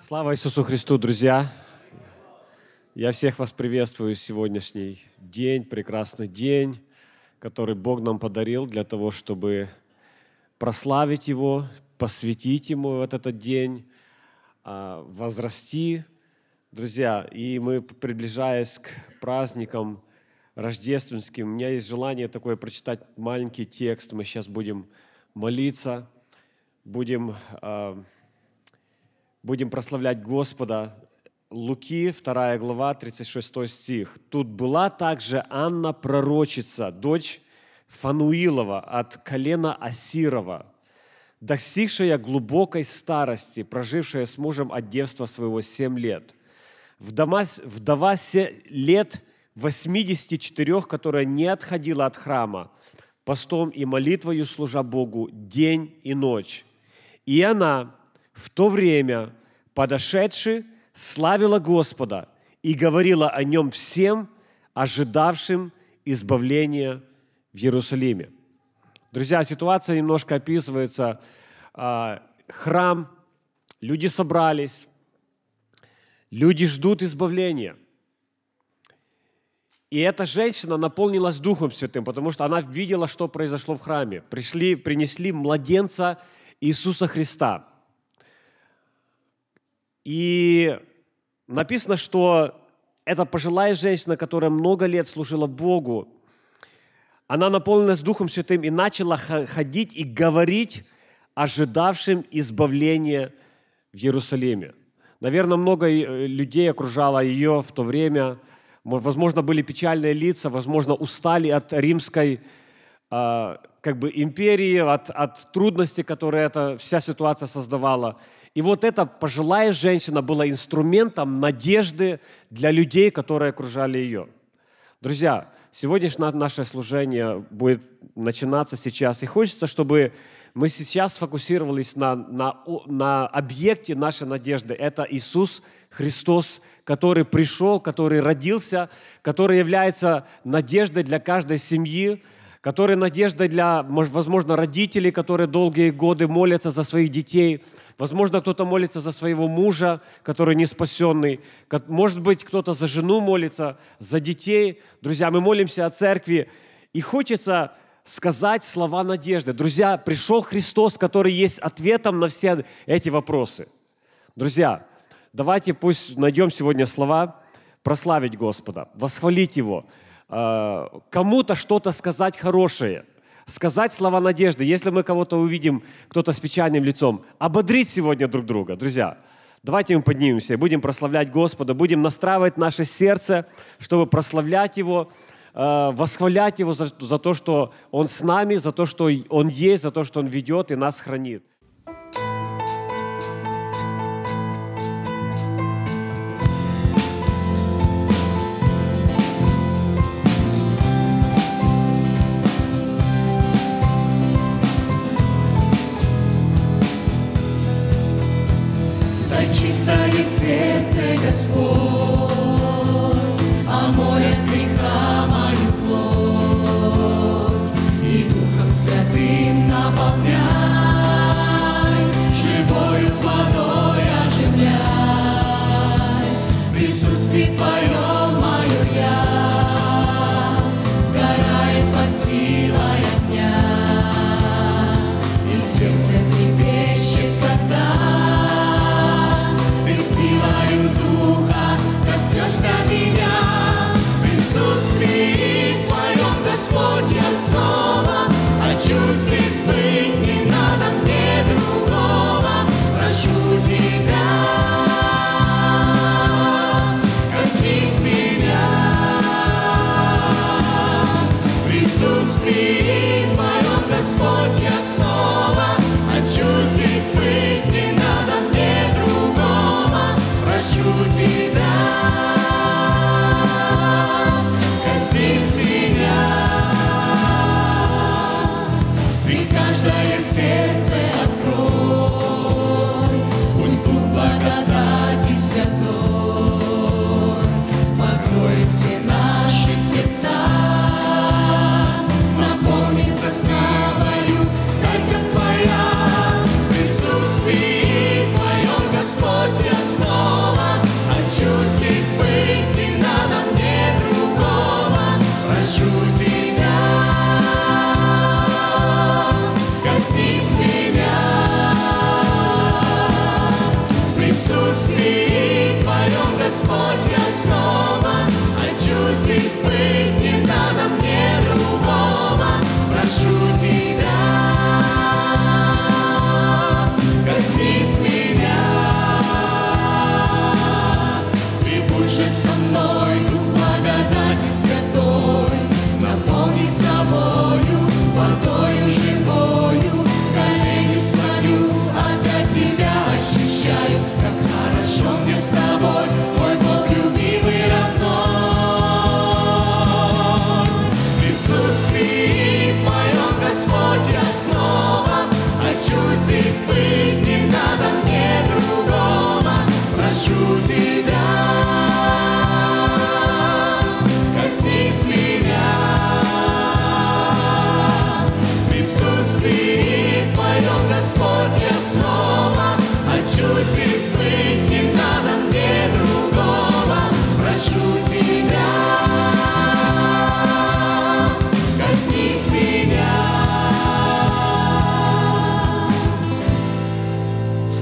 Слава Иисусу Христу, друзья! Я всех вас приветствую в сегодняшний день, прекрасный день, который Бог нам подарил для того, чтобы прославить Его, посвятить Ему этот день, возрасти. Друзья, и мы, приближаясь к праздникам рождественским, у меня есть желание такое прочитать маленький текст. Мы сейчас будем молиться, будем прославлять Господа. Луки, 2 глава, 36 стих. «Тут была также Анна пророчица, дочь Фануилова от колена Асирова, достигшая глубокой старости, прожившая с мужем от девства своего 7 лет. Вдова лет 84, которая не отходила от храма, постом и молитвою служа Богу день и ночь. И она в то время, подошедши, славила Господа и говорила о Нем всем, ожидавшим избавления в Иерусалиме». Друзья, ситуация немножко описывается. Храм, люди собрались, люди ждут избавления. И эта женщина наполнилась Духом Святым, потому что она видела, что произошло в храме. Принесли младенца Иисуса Христа. И написано, что эта пожилая женщина, которая много лет служила Богу, она наполнилась Духом Святым и начала ходить и говорить ожидавшим избавления в Иерусалиме. Наверное, много людей окружало ее в то время. Возможно, были печальные лица, возможно, устали от римской империи, от трудностей, которые эта вся ситуация создавала. И вот эта пожилая женщина была инструментом надежды для людей, которые окружали ее. Друзья, сегодняшнее наше служение будет начинаться сейчас. И хочется, чтобы мы сейчас сфокусировались на объекте нашей надежды. Это Иисус Христос, который пришел, который родился, который является надеждой для каждой семьи, который надеждой для, возможно, родителей, которые долгие годы молятся за своих детей. Возможно, кто-то молится за своего мужа, который не спасенный. Может быть, кто-то за жену молится, за детей. Друзья, мы молимся о церкви. И хочется сказать слова надежды. Друзья, пришел Христос, который есть ответом на все эти вопросы. Друзья, давайте пусть найдем сегодня слова прославить Господа, восхвалить Его, кому-то что-то сказать хорошее, сказать слова надежды. Если мы кого-то увидим, кто-то с печальным лицом, ободрить сегодня друг друга. Друзья, давайте мы поднимемся и будем прославлять Господа, будем настраивать наше сердце, чтобы прославлять Его, восхвалять Его за то, что Он с нами, за то, что Он есть, за то, что Он ведет и нас хранит. Чистое сердце, Господь, омоет греха мою плоть, и Духом Святым наполняй, живою водой оживляй. В присутствии Твоем мое я сгорает под силой огня, и сердце трепещет, когда силою Духа коснешься меня. В присутствии Твоем, Господь, я снова хочу здесь быть, не надо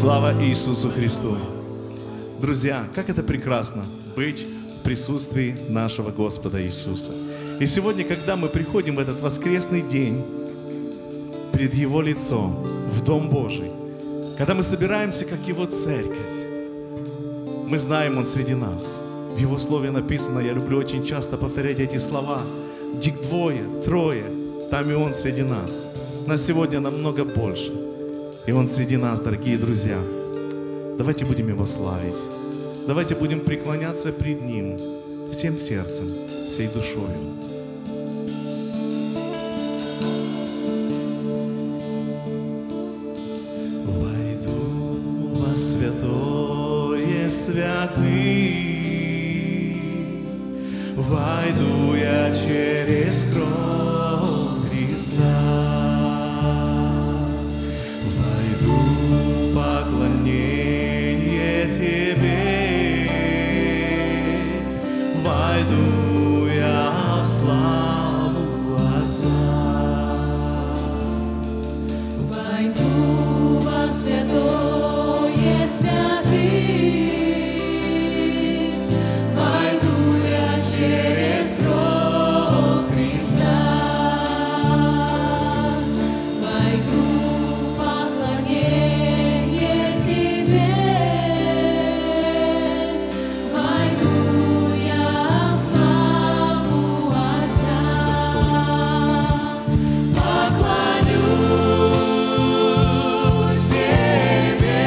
Слава Иисусу Христу! Друзья, как это прекрасно быть в присутствии нашего Господа Иисуса. И сегодня, когда мы приходим в этот воскресный день перед Его лицом, в Дом Божий, когда мы собираемся, как Его церковь, мы знаем, Он среди нас. В Его Слове написано, я люблю очень часто повторять эти слова, где двое, трое, там и Он среди нас. Нас сегодня намного больше. И Он среди нас, дорогие друзья. Давайте будем Его славить. Давайте будем преклоняться пред Ним всем сердцем, всей душою. Войду во святое святых, войду я через кровь Христа. Поклонение Тебе, войду я в славу Отца. Войду во святое святых, войду я через кровь Христа. Войду в поклонение Тебе, войду я в славу Отца. Поклонюсь Тебе,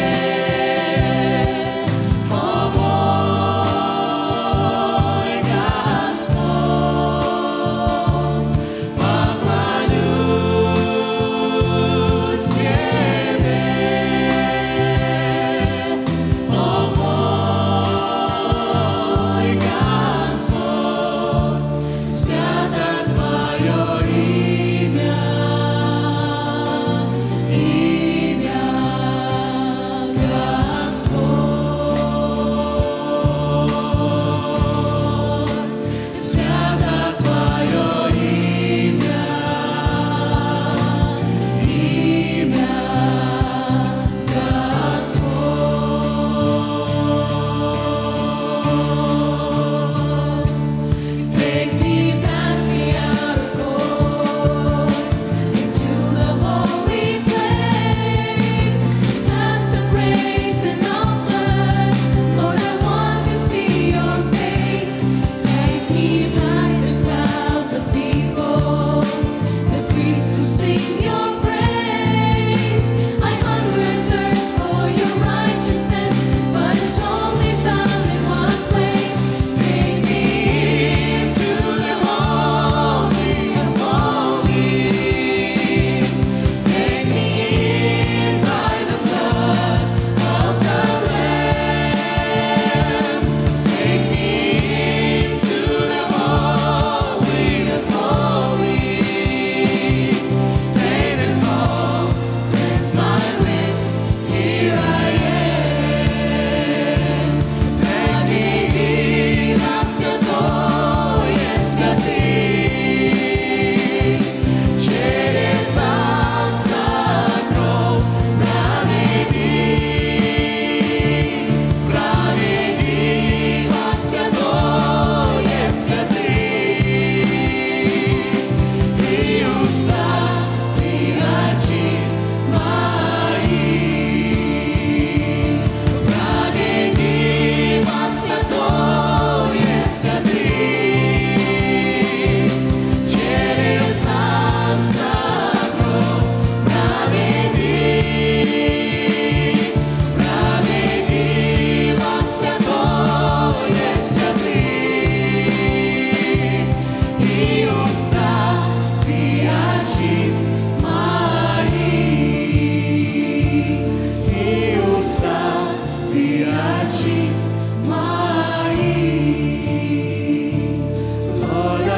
о мой Господь, поклонюсь Тебе, о мой Господь, свято Твое имя, Господь, свято Твое имя, Господь. Take me past the outer courts into the holy place, past the brazen altar. Lord, I want to see Your face. Take me past the crowds of people, the priests who sing Your praise. I hunger and thirst for Your righteousness, but it's only found in one place. Take me into the holy of holies. Take me in by the blood of the Lamb. Take me into the holy of holies. Take the call, cleanse my lips, here I am. Pregidi nas святое святых, через Отца кровь проведи во святое святых, и уста Ты очисть мои. Проведи во святое святых, через Отца кровь проведи во святое святых, и уста Ты очисть мои, и уста Ты очисть мои. Lord, I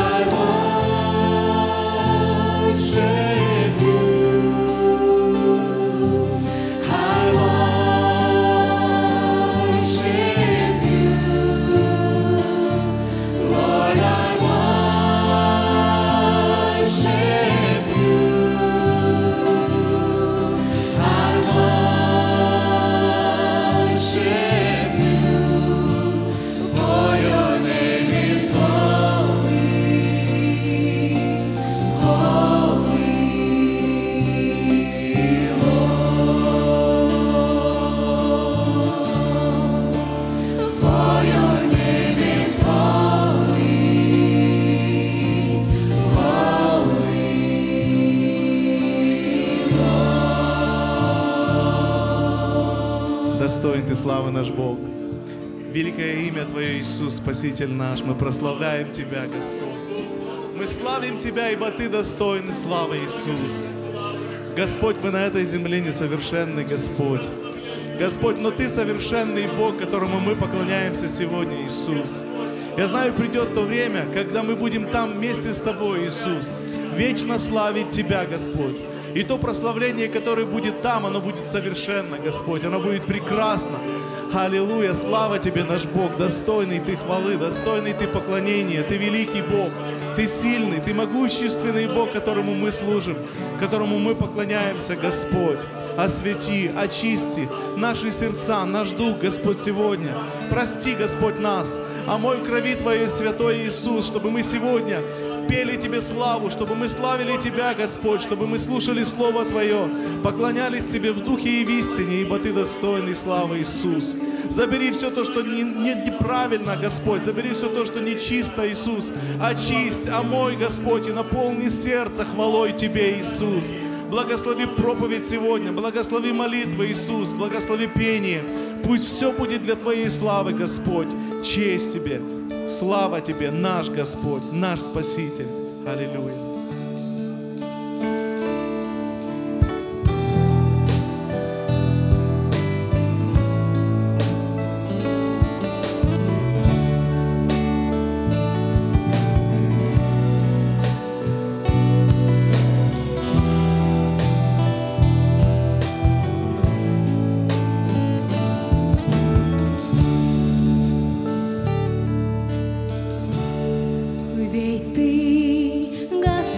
worship You. I worship You. Lord, I worship You. I worship Достоин Ты славы, наш Бог. Великое имя Твое, Иисус, Спаситель наш. Мы прославляем Тебя, Господь. Мы славим Тебя, ибо Ты достойный славы, Иисус. Господь, мы на этой земле несовершенны, Господь. Господь, но Ты совершенный Бог, которому мы поклоняемся сегодня, Иисус. Я знаю, придет то время, когда мы будем там вместе с Тобой, Иисус, вечно славить Тебя, Господь. И то прославление, которое будет там, оно будет совершенно, Господь, оно будет прекрасно. Аллилуйя, слава Тебе, наш Бог, достойный Ты хвалы, достойный Ты поклонения, Ты великий Бог, Ты сильный, Ты могущественный Бог, которому мы служим, которому мы поклоняемся, Господь. Освети, очисти наши сердца, наш дух, Господь, сегодня. Прости, Господь, нас, омой в крови Твоей, Святой Иисус, чтобы мы сегодня пели Тебе славу, чтобы мы славили Тебя, Господь, чтобы мы слушали Слово Твое, поклонялись Тебе в духе и в истине, ибо Ты достойный славы, Иисус. Забери все то, что неправильно, Господь, забери все то, что нечисто, Иисус. Очисть, омой, Господь, и наполни сердце хвалой Тебе, Иисус. Благослови проповедь сегодня, благослови молитвы, Иисус, благослови пение. Пусть все будет для Твоей славы, Господь. Честь Тебе, слава Тебе, наш Господь, наш Спаситель. Аллилуйя. Ведь Ты, Господь,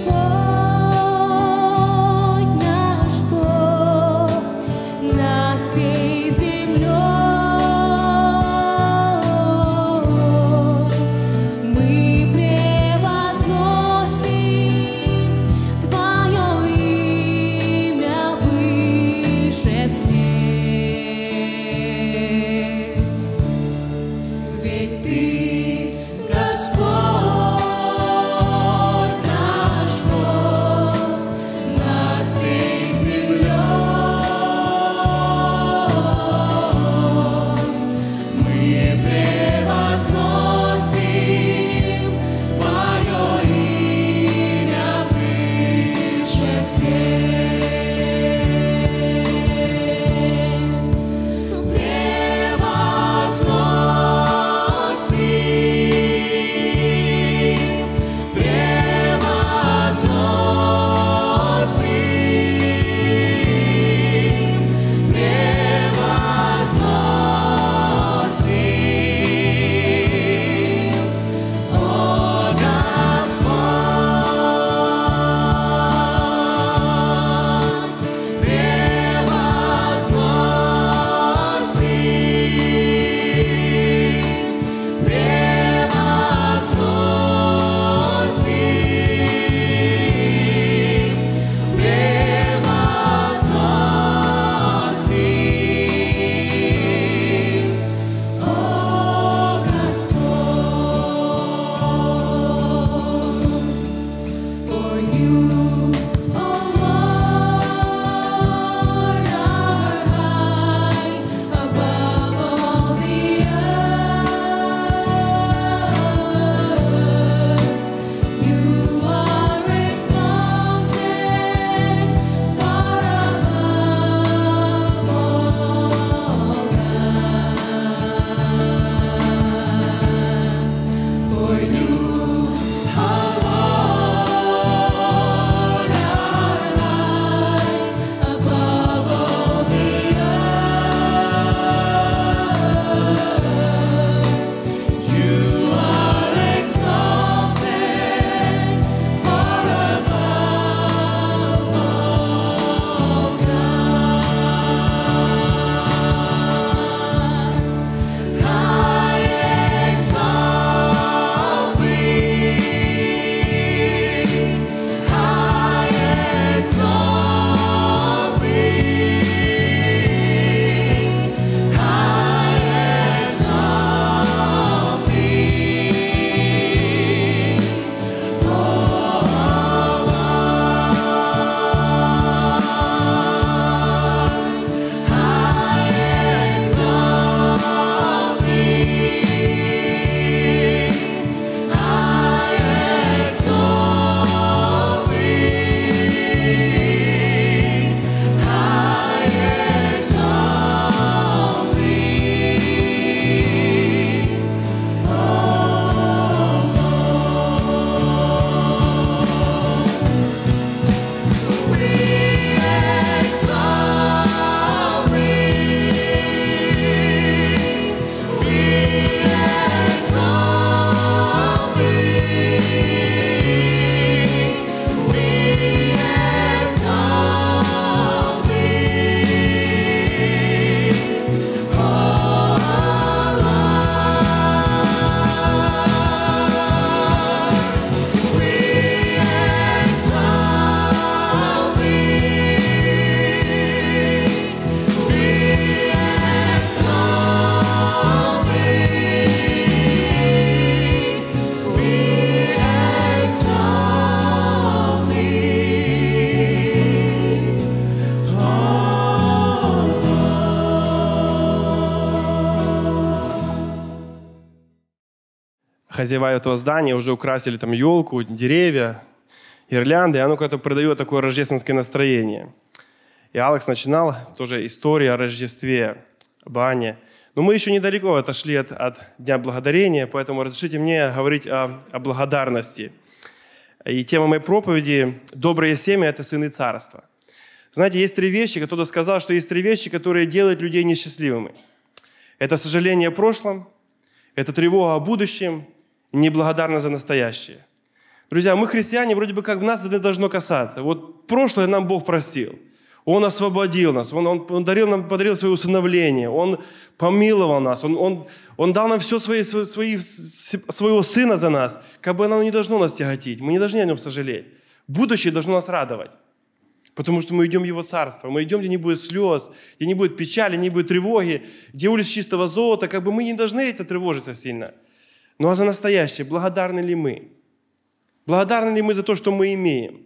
хозяева этого здания уже украсили там елку, деревья, гирлянды, и оно как-то придает такое рождественское настроение. И Алекс начинал тоже историю о Рождестве, об Анне. Но мы еще недалеко отошли от Дня Благодарения, поэтому разрешите мне говорить о благодарности. И тема моей проповеди «Добрые семьи – это сыны царства». Знаете, есть 3 вещи, кто-то сказал, что есть 3 вещи, которые делают людей несчастливыми. Это сожаление о прошлом, это тревога о будущем и неблагодарность за настоящее. Друзья, мы христиане, вроде бы как нас это должно касаться. Вот прошлое нам Бог простил. Он освободил нас, Он подарил свое усыновление, Он помиловал нас, Он дал нам все своего Сына за нас. Как бы оно не должно нас тяготить, мы не должны о Нем сожалеть. Будущее должно нас радовать, потому что мы идем в Его Царство, мы идем, где не будет слез, где не будет печали, не будет тревоги, где улиц чистого золота. Как бы мы не должны это тревожиться сильно. Ну а за настоящее, благодарны ли мы? Благодарны ли мы за то, что мы имеем?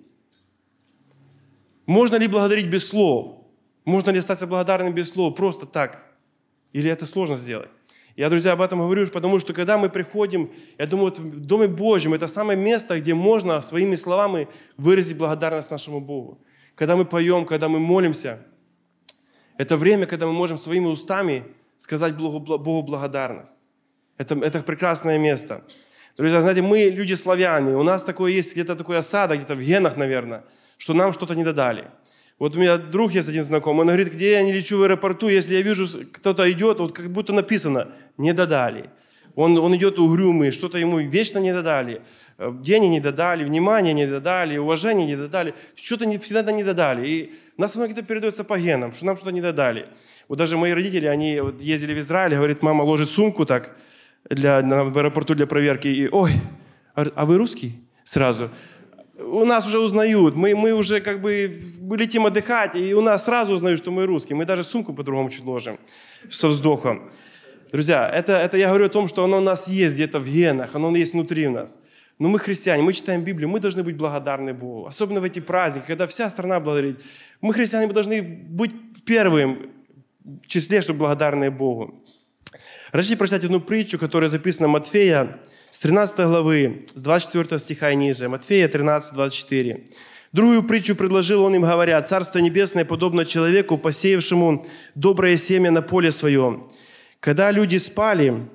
Можно ли благодарить без слов? Можно ли остаться благодарным без слов? Просто так? Или это сложно сделать? Я, друзья, об этом говорю, потому что когда мы приходим, я думаю, вот в Доме Божьем это самое место, где можно своими словами выразить благодарность нашему Богу. Когда мы поем, когда мы молимся, это время, когда мы можем своими устами сказать Богу благодарность. Это прекрасное место. Друзья, знаете, мы люди славяне, у нас такое есть, где-то такой осадок, где-то в генах, наверное, что нам что-то не додали. Вот у меня друг есть один знакомый, он говорит, где я не лечу в аэропорту, если я вижу, кто-то идет, вот как будто написано, не додали. Он идет угрюмый, что-то ему вечно не додали, денег не додали, внимания не додали, уважения не додали, что-то всегда не додали. И у нас оно где-то передается по генам, что нам что-то не додали. Вот даже мои родители, они вот ездили в Израиль, говорит, мама ложит сумку так, в аэропорту для проверки, и ой, а вы русский? Сразу. У нас уже узнают, мы уже как бы летим отдыхать, и у нас сразу узнают, что мы русские. Мы даже сумку по-другому чуть ложим, со вздохом. Друзья, это я говорю о том, что оно у нас есть где-то в генах, оно есть внутри нас. Но мы христиане, мы читаем Библию, мы должны быть благодарны Богу. Особенно в эти праздники, когда вся страна благодарит. Мы, христиане, мы должны быть в первом числе, чтобы благодарны Богу. Разрешите прочитать одну притчу, которая записана в Матфея, с 13 главы, с 24 стиха и ниже. Матфея 13, 24. «Другую притчу предложил он им, говоря, «Царство небесное подобно человеку, посеявшему доброе семя на поле своем. Когда люди спали,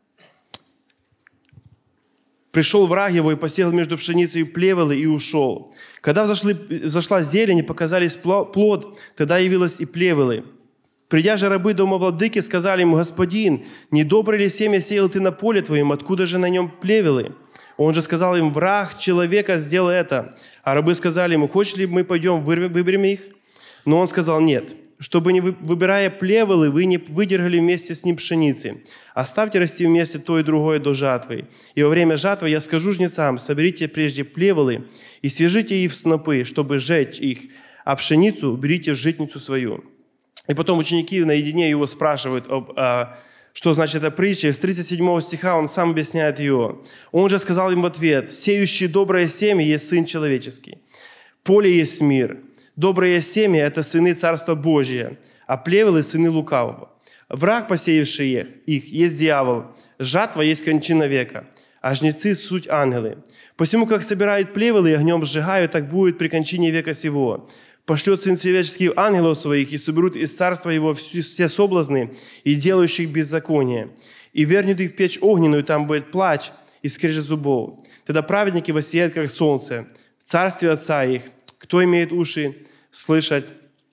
пришел враг его и посеял между пшеницей плевелы и ушел. Когда взошла зелень и показались плод, тогда явилось и плевелы. Придя же рабы дома владыки, сказали ему, господин, недоброе ли семя сеял ты на поле твоем, откуда же на нем плевелы? Он же сказал им, враг человека сделал это. А рабы сказали ему, хочешь ли мы пойдем, выберем их? Но он сказал, нет, чтобы, не выбирая плевелы, вы не выдергали вместе с ним пшеницы. Оставьте расти вместе то и другое до жатвы. И во время жатвы я скажу жнецам, соберите прежде плевелы и свяжите их в снопы, чтобы сжечь их, а пшеницу уберите в житницу свою». И потом ученики наедине его спрашивают, что значит эта притча. И с 37 стиха он сам объясняет ее. Он же сказал им в ответ, «Сеющий доброе семя есть Сын Человеческий. Поле есть мир. Доброе семя – это сыны Царства Божия, а плевелы – сыны лукавого. Враг, посеявший их, есть дьявол. Жатва есть кончина века, а жнецы – суть ангелы. Посему, как собирают плевелы и огнем сжигают, так будет при кончине века сего. Пошлет Сын Человеческий ангелов своих, и соберут из царства его все соблазны и делающих беззаконие. И вернут их в печь огненную, там будет плач и скрежет зубов. Тогда праведники воссияют, как солнце, в царстве Отца их. Кто имеет уши слышать,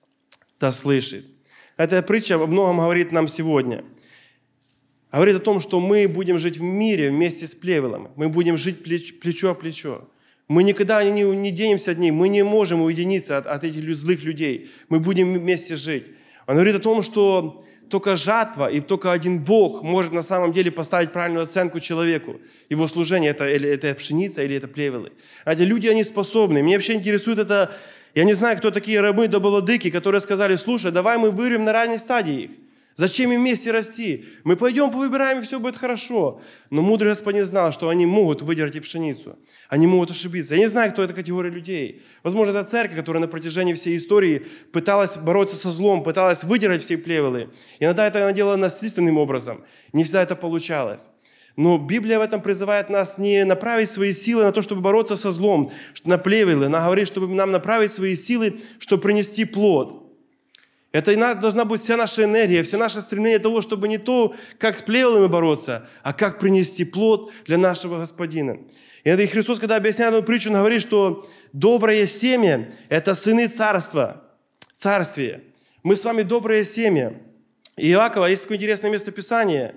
да слышит». Эта притча о многом говорит нам сегодня. Говорит о том, что мы будем жить в мире вместе с плевелом. Мы будем жить плечо о плечо. Мы никогда не денемся от них, мы не можем уединиться от этих злых людей. Мы будем вместе жить. Он говорит о том, что только жатва и только один Бог может на самом деле поставить правильную оценку человеку. Его служение – это пшеница или это плевелы. Эти люди, они способны. Меня вообще интересует это, я не знаю, кто такие рабы домовладыки, которые сказали, слушай, давай мы вырвем на ранней стадии их. Зачем им вместе расти? Мы пойдем, повыбираем, и все будет хорошо. Но мудрый Господин знал, что они могут выдержать и пшеницу. Они могут ошибиться. Я не знаю, кто эта категория людей. Возможно, это церковь, которая на протяжении всей истории пыталась бороться со злом, пыталась выдержать все плевелы. Иногда это она делала насильственным образом. Не всегда это получалось. Но Библия в этом призывает нас не направить свои силы на то, чтобы бороться со злом, на плевелы. Она говорит, чтобы нам направить свои силы, чтобы принести плод. Это должна быть вся наша энергия, все наше стремление того, чтобы не то, как с плевелами бороться, а как принести плод для нашего Господина. И Христос, когда объясняет эту притчу, он говорит, что доброе семя – это сыны царства, царствия. Мы с вами доброе семя. И Иакова есть такое интересное местописание.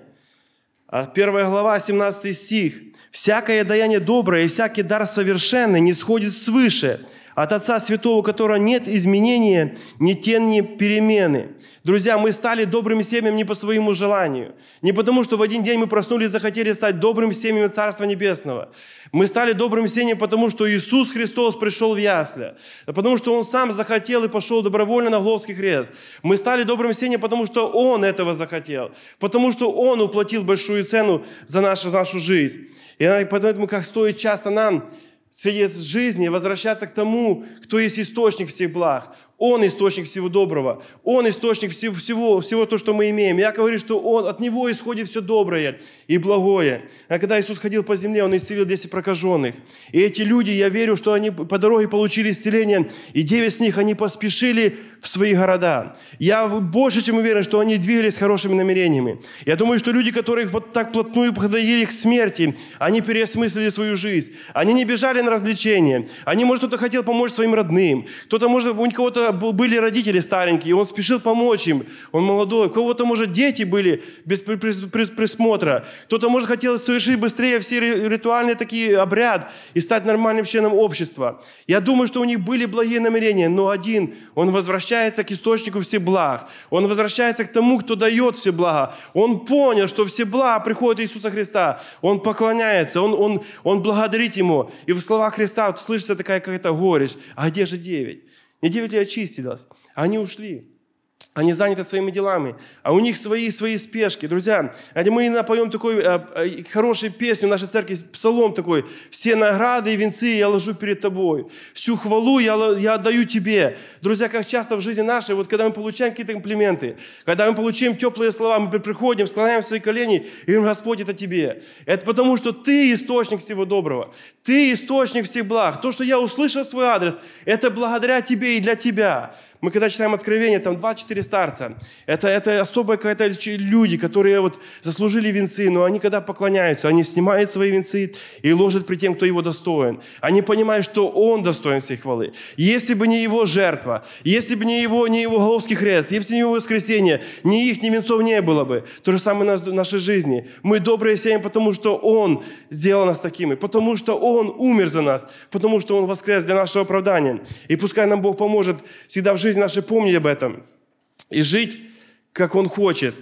1 глава, 17 стих. «Всякое даяние доброе и всякий дар совершенный не сходит свыше, от Отца Святого, у которого нет изменения, ни тени, ни перемены». Друзья, мы стали добрым семьям не по своему желанию. Не потому, что в один день мы проснулись и захотели стать добрым семьям Царства Небесного. Мы стали добрым семьям, потому что Иисус Христос пришел в ясли. Потому что Он Сам захотел и пошел добровольно на Голгофский крест. Мы стали добрым семьям, потому что Он этого захотел. Потому что Он уплатил большую цену за нашу жизнь. И поэтому, как стоит часто нам среди жизни возвращаться к тому, кто есть источник всех благ. Он источник всего доброго. Он источник всего то, что мы имеем. Я говорю, что от Него исходит все доброе и благое. А когда Иисус ходил по земле, Он исцелил 10 прокаженных. И эти люди, я верю, что они по дороге получили исцеление, и 9 с них, они поспешили в свои города. Я больше чем уверен, что они двигались с хорошими намерениями. Я думаю, что люди, которые вот так плотную подходили к смерти, они переосмыслили свою жизнь. Они не бежали на развлечения. Они, может, кто-то хотел помочь своим родным. Кто-то, может, у кого-то были родители старенькие, и он спешил помочь им. Он молодой. У кого-то, может, дети были без присмотра. Кто-то, может, хотел совершить быстрее все ритуальные такие обряды и стать нормальным членом общества. Я думаю, что у них были благие намерения, но один, он возвращается к источнику всех благ. Он возвращается к тому, кто дает все блага. Он понял, что все блага приходят от Иисуса Христа. Он поклоняется, он благодарит Ему. И в словах Христа вот слышится такая какая-то горечь. А где же 9? Не 9 ли очистилось? Они ушли. Они заняты своими делами, а у них свои спешки. Друзья, мы напоем такой хорошую песню в нашей церкви, псалом такой. «Все награды и венцы я ложу перед тобой. Всю хвалу я отдаю тебе». Друзья, как часто в жизни нашей, вот когда мы получаем какие-то комплименты, когда мы получаем теплые слова, мы приходим, склоняем свои колени и говорим: «Господь, это тебе». Это потому, что Ты источник всего доброго. Ты источник всех благ. То, что я услышал свой адрес, это благодаря Тебе и для Тебя. Мы когда читаем Откровение, там 24 старца. Это особая какая-то люди, которые вот заслужили венцы, но они когда поклоняются, они снимают свои венцы и ложат при тем, кто его достоин. Они понимают, что Он достоин всей хвалы. Если бы не Его жертва, если бы не Его Голгофский крест, если бы не Его воскресение, ни их, ни венцов не было бы. То же самое в нашей жизни. Мы добрые семьи, потому что Он сделал нас такими, потому что Он умер за нас, потому что Он воскрес для нашего оправдания. И пускай нам Бог поможет всегда в жизни нашей помнить об этом и жить, как Он хочет.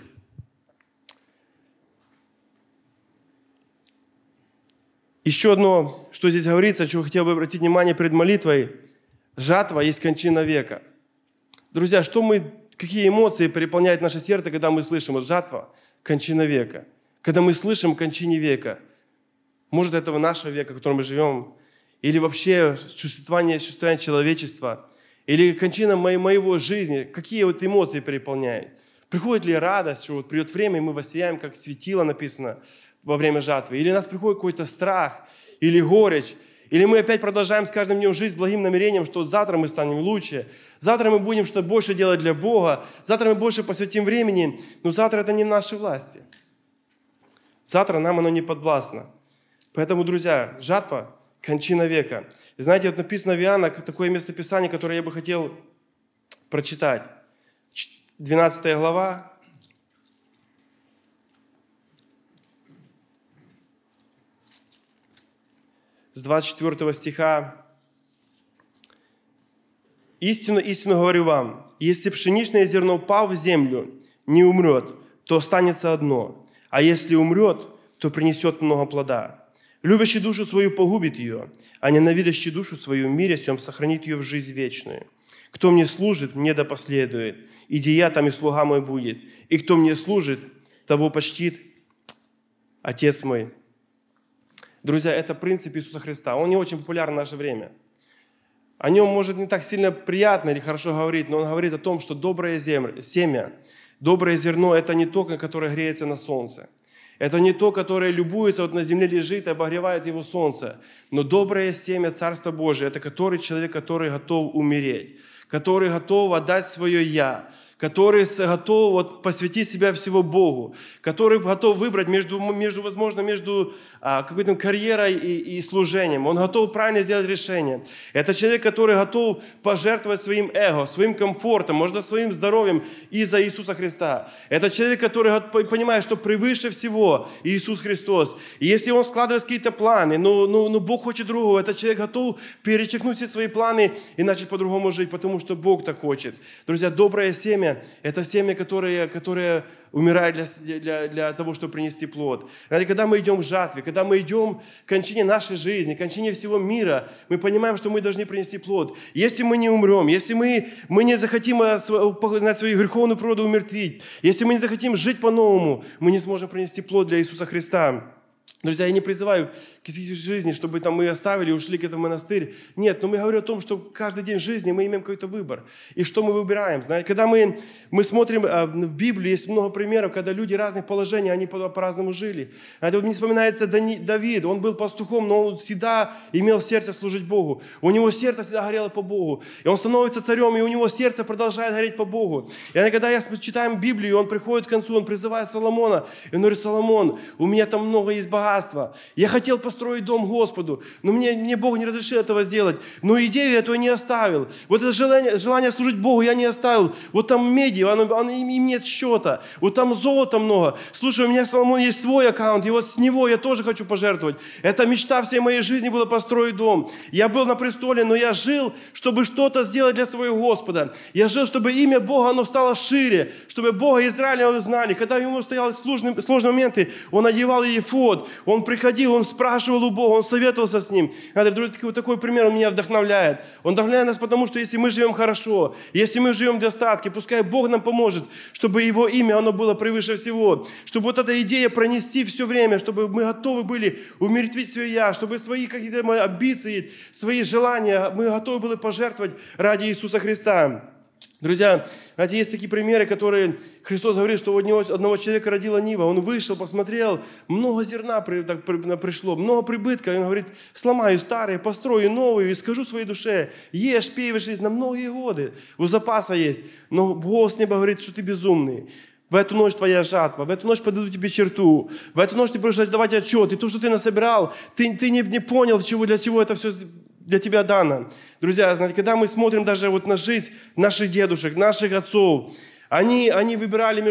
Еще одно, что здесь говорится, что хотел бы обратить внимание перед молитвой. Жатва есть кончина века. Друзья, какие эмоции переполняют наше сердце, когда мы слышим вот жатва, кончина века. Когда мы слышим кончине века. Может, этого нашего века, в котором мы живем, или вообще существование человечества, или кончина моего жизни, какие вот эмоции переполняют? Приходит ли радость, что вот придет время, и мы воссияем, как светило написано во время жатвы? Или у нас приходит какой-то страх, или горечь, или мы опять продолжаем с каждым днем жизнь с благим намерением, что завтра мы станем лучше, завтра мы будем что-то больше делать для Бога, завтра мы больше посвятим времени, но завтра это не в нашей власти. Завтра нам оно не подвластно. Поэтому, друзья, жатва – кончина века. И знаете, вот написано в Иоанна такое местописание, которое я бы хотел прочитать. 12 глава. С 24 стиха. «Истину, истину говорю вам, если пшеничное зерно упало в землю, не умрет, то останется одно, а если умрет, то принесет много плода. Любящий душу свою погубит ее, а ненавидящий душу свою в мире сем сохранит ее в жизнь вечную. Кто мне служит, мне да последует, и я там и слуга мой будет. И кто мне служит, того почтит Отец мой». Друзья, это принцип Иисуса Христа. Он не очень популярен в наше время. О нем, может, не так сильно приятно или хорошо говорить, но он говорит о том, что доброе семя, доброе зерно – это не то, которое греется на солнце. Это не то, которое любуется, вот на земле лежит и обогревает его солнце. Но доброе семя Царства Божия – это человек, который готов умереть, который готов отдать свое «я», который готов вот посвятить себя всего Богу, который готов выбрать возможно, между какой-то карьерой и служением. Он готов правильно сделать решение. Это человек, который готов пожертвовать своим эго, своим комфортом, может, своим здоровьем из-за Иисуса Христа. Это человек, который понимает, что превыше всего Иисус Христос. И если он складывает какие-то планы, но Бог хочет другого, этот человек готов перечеркнуть все свои планы и начать по-другому жить, потому что Бог так хочет. Друзья, доброе семя – это семя, которое умирает для того, чтобы принести плод. Знаете, когда мы идем к жатве, когда мы идем к кончине нашей жизни, к кончине всего мира, мы понимаем, что мы должны принести плод. Если мы не умрем, если мы не захотим познать свою греховную природу, умертвить, если мы не захотим жить по-новому, мы не сможем принести плод для Иисуса Христа. Друзья, я не призываю к жизни, чтобы мы оставили и ушли где-то в монастырь. Нет, но мы говорим о том, что каждый день жизни мы имеем какой-то выбор. И что мы выбираем? Знаете, когда мы смотрим в Библии, есть много примеров, когда люди разных положений, они по-разному жили. Это вот мне вспоминается Давид. Он был пастухом, но он всегда имел в сердце служить Богу. У него сердце всегда горело по Богу. И он становится царем, и у него сердце продолжает гореть по Богу. И когда я читаю Библию, он приходит к концу, он призывает Соломона. И он говорит: Соломон, у меня там много есть богатства. Я хотел построить дом Господу, но мне Бог не разрешил этого сделать. Но идею эту я не оставил. Вот это желание служить Богу я не оставил. Вот там меди, им нет счета. Вот там золота много. Слушай, у меня, Соломон, есть свой аккаунт, и вот с него я тоже хочу пожертвовать. Это мечта всей моей жизни была построить дом. Я был на престоле, но я жил, чтобы что-то сделать для своего Господа. Я жил, чтобы имя Бога, оно стало шире, чтобы Бога Израиля узнали. Когда ему стояли сложные моменты, он одевал ефод, он приходил, он спрашивал у Бога, он советовался с ним. Друзья, вот такой пример он меня вдохновляет. Он вдохновляет нас, потому что если мы живем хорошо, если мы живем в достатке, пускай Бог нам поможет, чтобы Его имя, оно было превыше всего. Чтобы вот эта идея пронести все время, чтобы мы готовы были умертвить свое «я», чтобы свои какие-то амбиции, свои желания мы готовы были пожертвовать ради Иисуса Христа. Друзья, знаете, есть такие примеры, которые Христос говорит, что у одного человека родила нива. Он вышел, посмотрел, много зерна пришло, много прибытка. И он говорит: сломаю старые, построю новые и скажу своей душе: ешь, пей, жизнь на многие годы. У запаса есть. Но голос неба говорит, что ты безумный. В эту ночь твоя жатва, в эту ночь подадут тебе черту, в эту ночь ты будешь давать отчет. И то, что ты насобирал, ты не понял, для чего это все для тебя дано. Друзья, знаете, когда мы смотрим даже вот на жизнь наших дедушек, наших отцов, они выбирали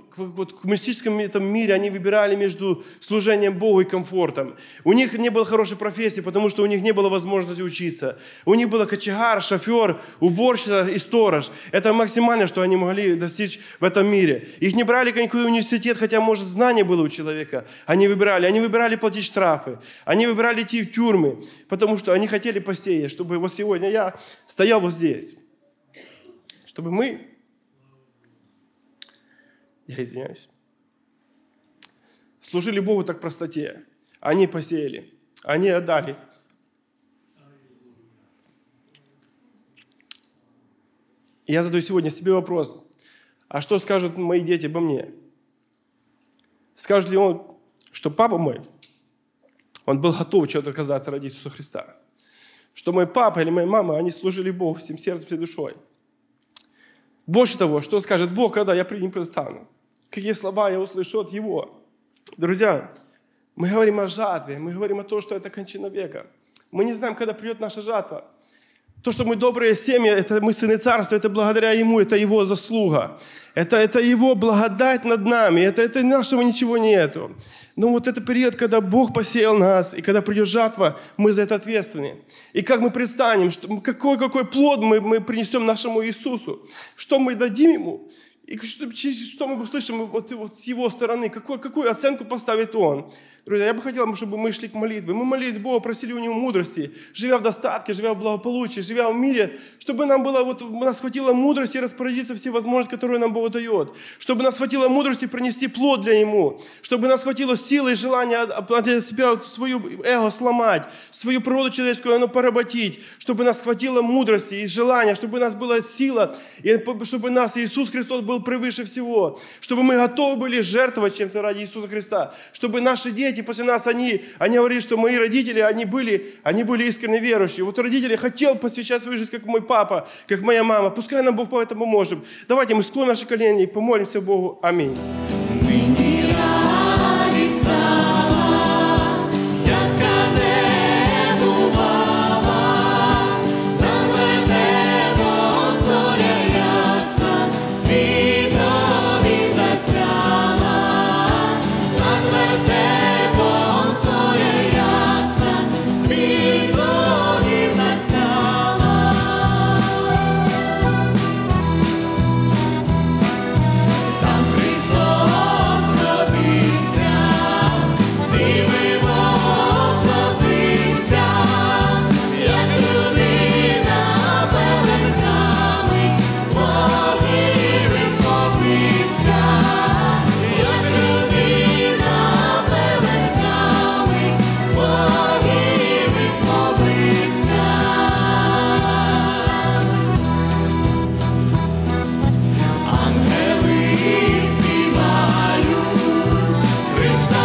в мистическом этом мире, они выбирали между служением Богу и комфортом. У них не было хорошей профессии, потому что у них не было возможности учиться. У них был кочегар, шофер, уборщица и сторож. Это максимально, что они могли достичь в этом мире. Их не брали в никакой университет, хотя, может, знание было у человека. Они выбирали платить штрафы, они выбирали идти в тюрьмы, потому что они хотели посеять, чтобы вот сегодня я стоял вот здесь, чтобы мы... Я извиняюсь. Служили Богу так в простоте. Они посеяли, они отдали. И я задаю сегодня себе вопрос: а что скажут мои дети обо мне? Скажет ли он, что папа мой, он был готов чего-то отказаться ради Иисуса Христа? Что мой папа или моя мама, они служили Богу всем сердцем, всей душой? Больше того, что скажет Бог, когда я пред Ним предстану? Какие слова я услышу от Его? Друзья, мы говорим о жатве, мы говорим о том, что это кончина века. Мы не знаем, когда придет наша жатва. То, что мы добрые семьи, это мы сыны царства, это благодаря Ему, это Его заслуга. Это Его благодать над нами, это нашего ничего нету. Но вот это период, когда Бог посеял нас, и когда придет жатва, мы за это ответственны. И как мы предстанем, какой плод мы принесем нашему Иисусу, что мы дадим Ему, и что мы услышим вот с Его стороны, какую оценку поставит Он. Друзья, я бы хотел, чтобы мы шли к молитве. Мы молились Богу, просили у Него мудрости, живя в достатке, живя в благополучии, живя в мире, чтобы нас хватило мудрости распорядиться все возможности, которые нам Бог дает. Чтобы нас хватило мудрости принести плод для Ему. Чтобы нас хватило силы и желания от себя свою эго сломать, свою природу человеческую поработить. Чтобы нас хватило мудрости и желания, чтобы у нас была сила, и чтобы нас Иисус Христос был был превыше всего. Чтобы мы готовы были жертвовать чем-то ради Иисуса Христа. Чтобы наши дети после нас, они говорили, что мои родители, они были искренне верующие. Вот родители хотел посвящать свою жизнь, как мой папа, как моя мама. Пускай нам Бог по этому может. Давайте мы склоним наши колени и помолимся Богу. Аминь. Нині радість стала, яка не бувала, нам ведемо зоря ясна, світові засяла, нам ведемо зоря ясна, світові засяла. Там Христос родився, зцілив, оплатився, як людина пеленками, могили вхопився, як людина пеленками, могили вхопився. Ангели співають, Христа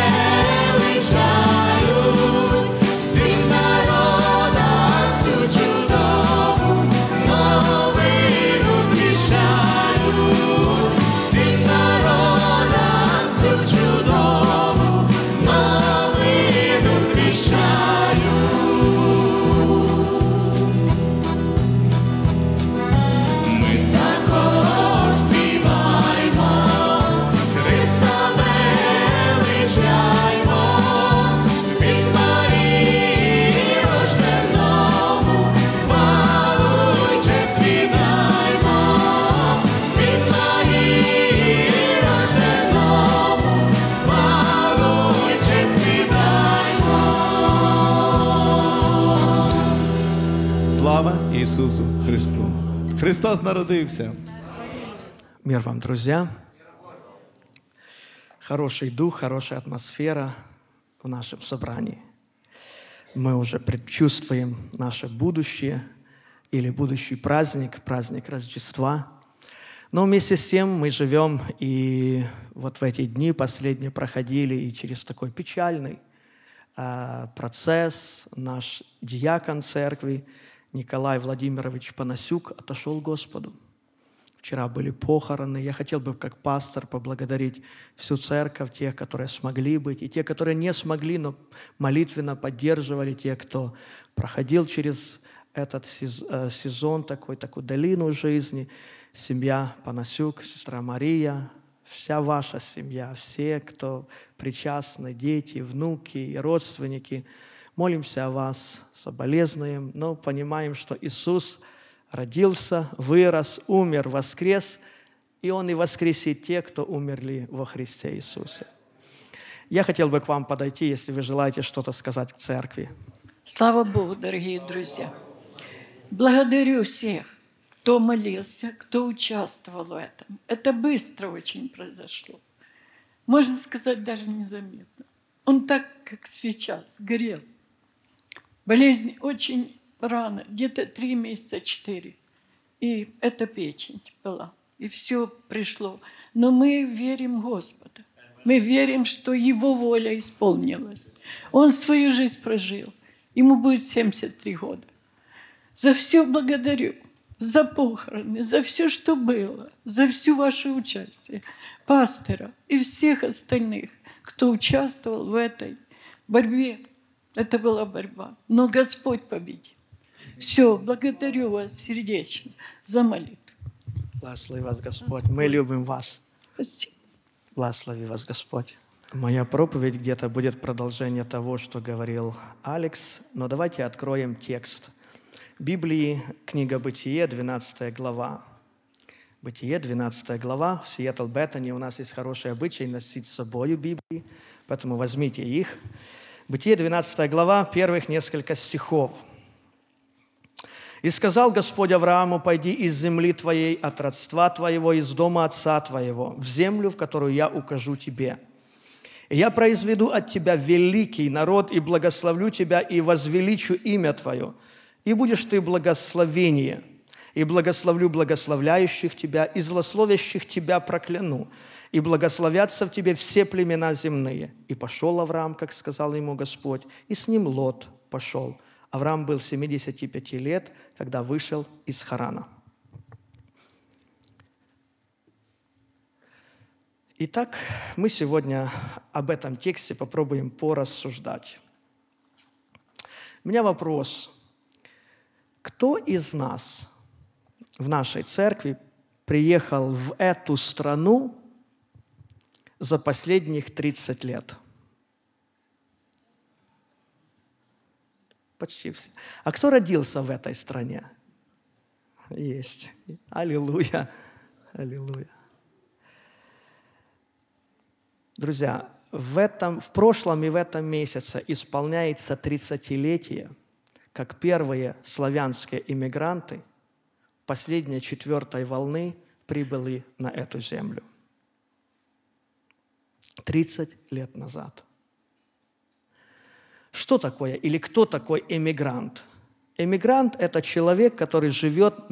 величають, всім народам цю чудову новину звіщають, всім народам цю чудову новину звіщають. Ми також співаймо, Христа величаймо, від Марії рожденому, хвалу й честь віддаймо, від Марії рожденому, хвалу й честь віддаймо. Слава Ісусу Христу! Христос народився! Мир вам, друзья. Хороший дух, хорошая атмосфера в нашем собрании. Мы уже предчувствуем наше будущее или будущий праздник, праздник Рождества. Но вместе с тем мы живем и вот в эти дни последние проходили и через такой печальный процесс. Наш диакон церкви Николай Владимирович Панасюк отошел к Господу. Вчера были похороны. Я хотел бы, как пастор, поблагодарить всю церковь, тех, которые смогли быть, и те, которые не смогли, но молитвенно поддерживали, те, кто проходил через этот сезон, такую долину жизни. Семья Панасюк, сестра Мария, вся ваша семья, все, кто причастны, дети, внуки и родственники. Молимся о вас, соболезнуем, но понимаем, что Иисус родился, вырос, умер, воскрес, и Он и воскресит тех, кто умерли во Христе Иисусе. Я хотел бы к вам подойти, если вы желаете что-то сказать к церкви. Слава Богу, дорогие друзья! Благодарю всех, кто молился, кто участвовал в этом. Это быстро очень произошло. Можно сказать, даже незаметно. Он так, как свеча, сгорел. Болезнь очень рано, где-то 3 месяца, 4. И это печень была. И все пришло. Но мы верим в Господа. Мы верим, что Его воля исполнилась. Он свою жизнь прожил. Ему будет 73 года. За все благодарю. За похороны, за все, что было. За все ваше участие. Пастора и всех остальных, кто участвовал в этой борьбе. Это была борьба. Но Господь победил. Все, благодарю вас сердечно за молитву. Благослови вас Господь. Мы любим вас. Спасибо. Благослови вас Господь. Моя проповедь где-то будет продолжение того, что говорил Алекс, но давайте откроем текст Библии, книга Бытие, 12 глава. Бытие, 12 глава. В Сиэтл-Беттани у нас есть хороший обычай носить с собой Библии, поэтому возьмите их. Бытие, 12 глава, первых несколько стихов. «И сказал Господь Аврааму, пойди из земли твоей, от родства твоего, из дома отца твоего, в землю, в которую я укажу тебе. И я произведу от тебя великий народ, и благословлю тебя, и возвеличу имя твое, и будешь ты благословение. И благословлю благословляющих тебя, и злословящих тебя прокляну. И благословятся в тебе все племена земные. И пошел Авраам, как сказал ему Господь, и с ним Лот пошел. Авраам был 75 лет, когда вышел из Харана. Итак, мы сегодня об этом тексте попробуем порассуждать. У меня вопрос. Кто из нас в нашей церкви приехал в эту страну за последних 30 лет? Почти все. А кто родился в этой стране? Есть. Аллилуйя. Аллилуйя. Друзья, в прошлом и в этом месяце исполняется 30-летие, как первые славянские иммигранты последней 4-й волны прибыли на эту землю. 30 лет назад. Что такое или кто такой эмигрант? Эмигрант – это человек, который живет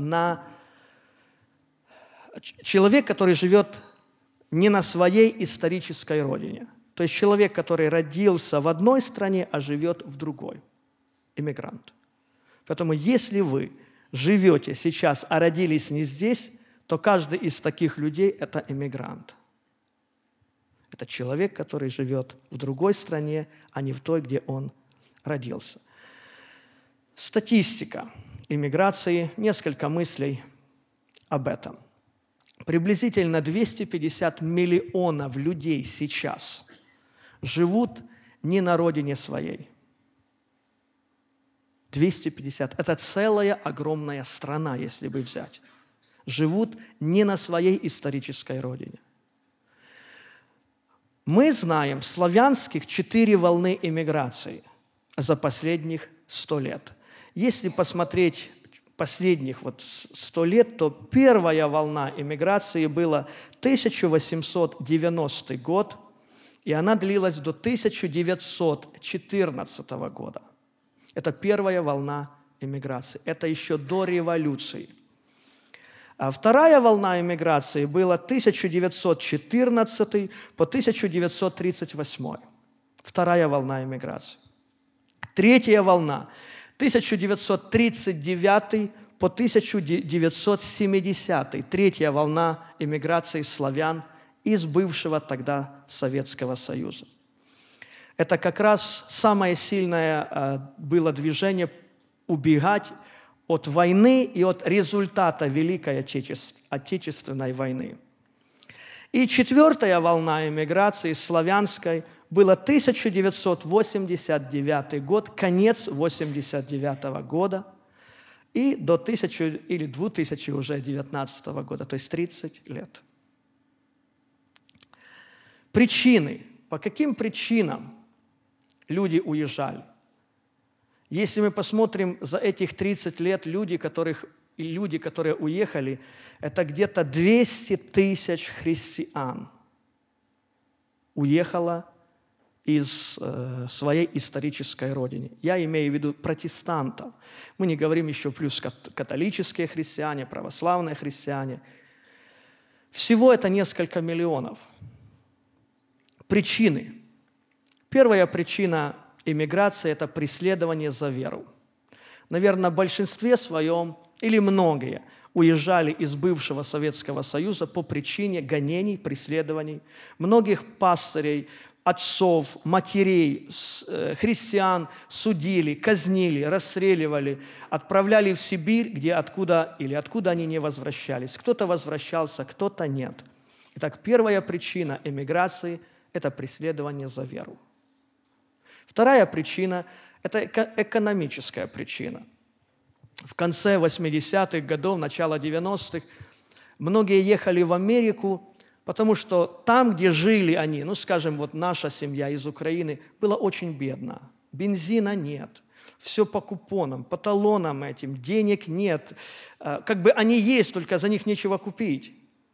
не на своей исторической родине. То есть человек, который родился в одной стране, а живет в другой. Эмигрант. Поэтому если вы живете сейчас, а родились не здесь, то каждый из таких людей – это эмигрант. Это человек, который живет в другой стране, а не в той, где он родился. Статистика иммиграции, несколько мыслей об этом. Приблизительно 250 миллионов людей сейчас живут не на родине своей. 250. Это целая огромная страна, если бы взять. Живут не на своей исторической родине. Мы знаем славянских 4 волны эмиграции за последних 100 лет. Если посмотреть последних 100 лет, то первая волна эмиграции была 1890 год, и она длилась до 1914 года. Это первая волна эмиграции. Это еще до революции. А вторая волна эмиграции была 1914 по 1938. Вторая волна эмиграции. Третья волна 1939 по 1970. Третья волна эмиграции славян из бывшего тогда Советского Союза. Это как раз самое сильное было движение убегать от войны и от результата Великой Отечественной войны. И четвертая волна эмиграции славянской была 1989 год, конец 1989 года и до 2019 года, то есть 30 лет. Причины. По каким причинам люди уезжали? Если мы посмотрим за этих 30 лет, люди, которые уехали, это где-то 200 тысяч христиан уехало из своей исторической родины. Я имею в виду протестантов. Мы не говорим еще плюс католические христиане, православные христиане. Всего это несколько миллионов. Причины. Первая причина иммиграции – это преследование за веру. Наверное, в большинстве своем, или многие, уезжали из бывшего Советского Союза по причине гонений, преследований. Многих пастырей, отцов, матерей, христиан судили, казнили, расстреливали, отправляли в Сибирь, откуда они не возвращались. Кто-то возвращался, кто-то нет. Итак, первая причина эмиграции – это преследование за веру. Вторая причина – это экономическая причина. В конце 80-х годов, начало 90-х, многие ехали в Америку, потому что там, где жили они, скажем, наша семья из Украины, было очень бедно. Бензина нет, все по купонам, по талонам этим, денег нет. Как бы они есть, только за них нечего купить.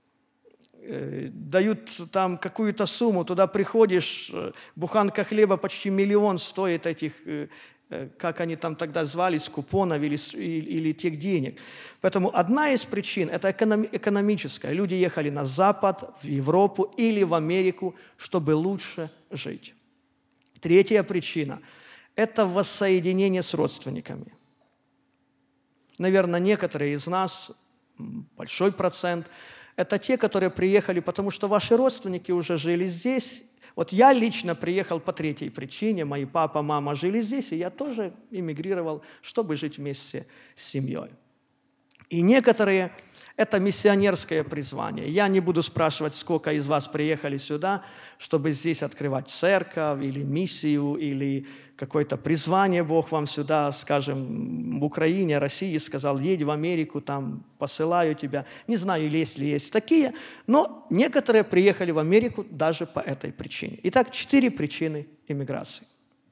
Дают там какую-то сумму, туда приходишь, буханка хлеба почти 1 миллион стоит этих как они там тогда звались, купонов или тех денег. Поэтому одна из причин – это экономическая. Люди ехали на Запад, в Европу или в Америку, чтобы лучше жить. Третья причина – это воссоединение с родственниками. Наверное, некоторые из нас, большой процент, это те, которые приехали, потому что ваши родственники уже жили здесь. Вот я лично приехал по третьей причине. Мои папа, мама жили здесь, и я тоже эмигрировал, чтобы жить вместе с семьей. И некоторые – это миссионерское призвание. Я не буду спрашивать, сколько из вас приехали сюда, чтобы здесь открывать церковь или миссию, или какое-то призвание Бог вам сюда, скажем, в Украине, России сказал, едь в Америку, там посылаю тебя. Не знаю, есть ли есть такие, но некоторые приехали в Америку даже по этой причине. Итак, 4 причины эмиграции.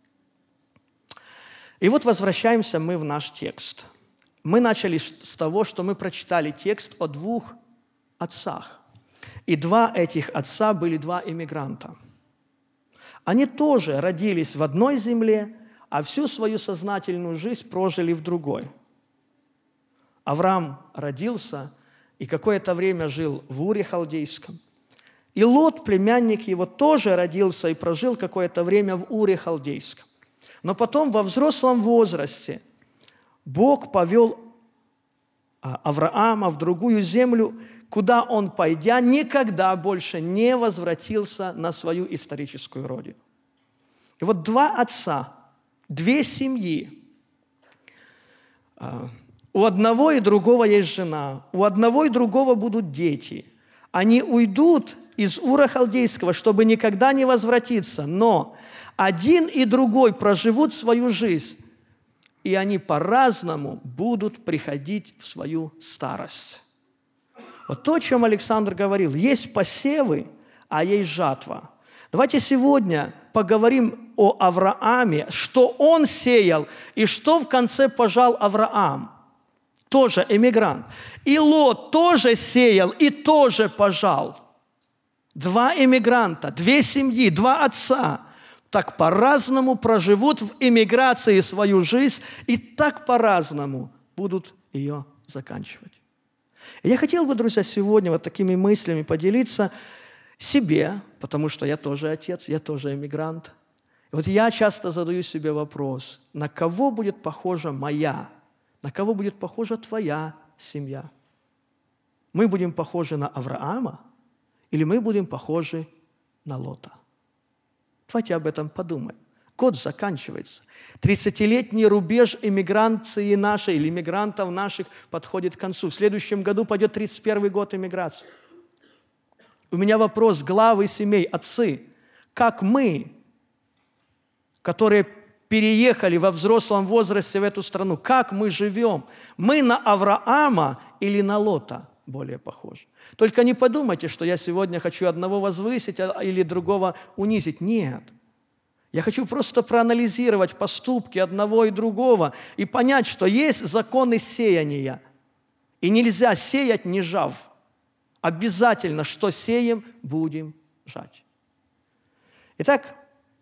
И вот возвращаемся мы в наш текст. Мы начали с того, что мы прочитали текст о 2 отцах. И 2 этих отца были 2 эмигранта. Они тоже родились в одной земле, а всю свою сознательную жизнь прожили в другой. Авраам родился и какое-то время жил в Уре Халдейском. И Лот, племянник его, тоже родился и прожил какое-то время в Уре Халдейском. Но потом во взрослом возрасте Бог повел Авраама в другую землю, куда он, пойдя, никогда больше не возвратился на свою историческую родину. И вот 2 отца, 2 семьи. У одного и другого есть жена, у одного и другого будут дети. Они уйдут из Ура Халдейского, чтобы никогда не возвратиться, но один и другой проживут свою жизнь, и они по-разному будут приходить в свою старость. Вот то, о чем Александр говорил. Есть посевы, а есть жатва. Давайте сегодня поговорим о Аврааме, что он сеял и что в конце пожал Авраам. Тоже эмигрант. И Лот тоже сеял и тоже пожал. 2 эмигранта, 2 семьи, 2 отца. Так по-разному проживут в эмиграции свою жизнь и так по-разному будут ее заканчивать. И я хотел бы, друзья, сегодня вот такими мыслями поделиться себе, потому что я тоже отец, я тоже эмигрант. И вот я часто задаю себе вопрос, на кого будет похожа моя, на кого будет похожа твоя семья? Мы будем похожи на Авраама или мы будем похожи на Лота? Давайте об этом подумаем. Год заканчивается. 30-летний рубеж эмиграции нашей или эмигрантов наших подходит к концу. В следующем году пойдет 31-й год эмиграции. У меня вопрос, главы семей, отцы, как мы, которые переехали во взрослом возрасте в эту страну, как мы живем? Мы на Авраама или на Лота более похожи? Только не подумайте, что я сегодня хочу одного возвысить или другого унизить. Нет. Я хочу просто проанализировать поступки одного и другого и понять, что есть законы сеяния. И нельзя сеять, не жав. Обязательно, что сеем, будем жать. Итак,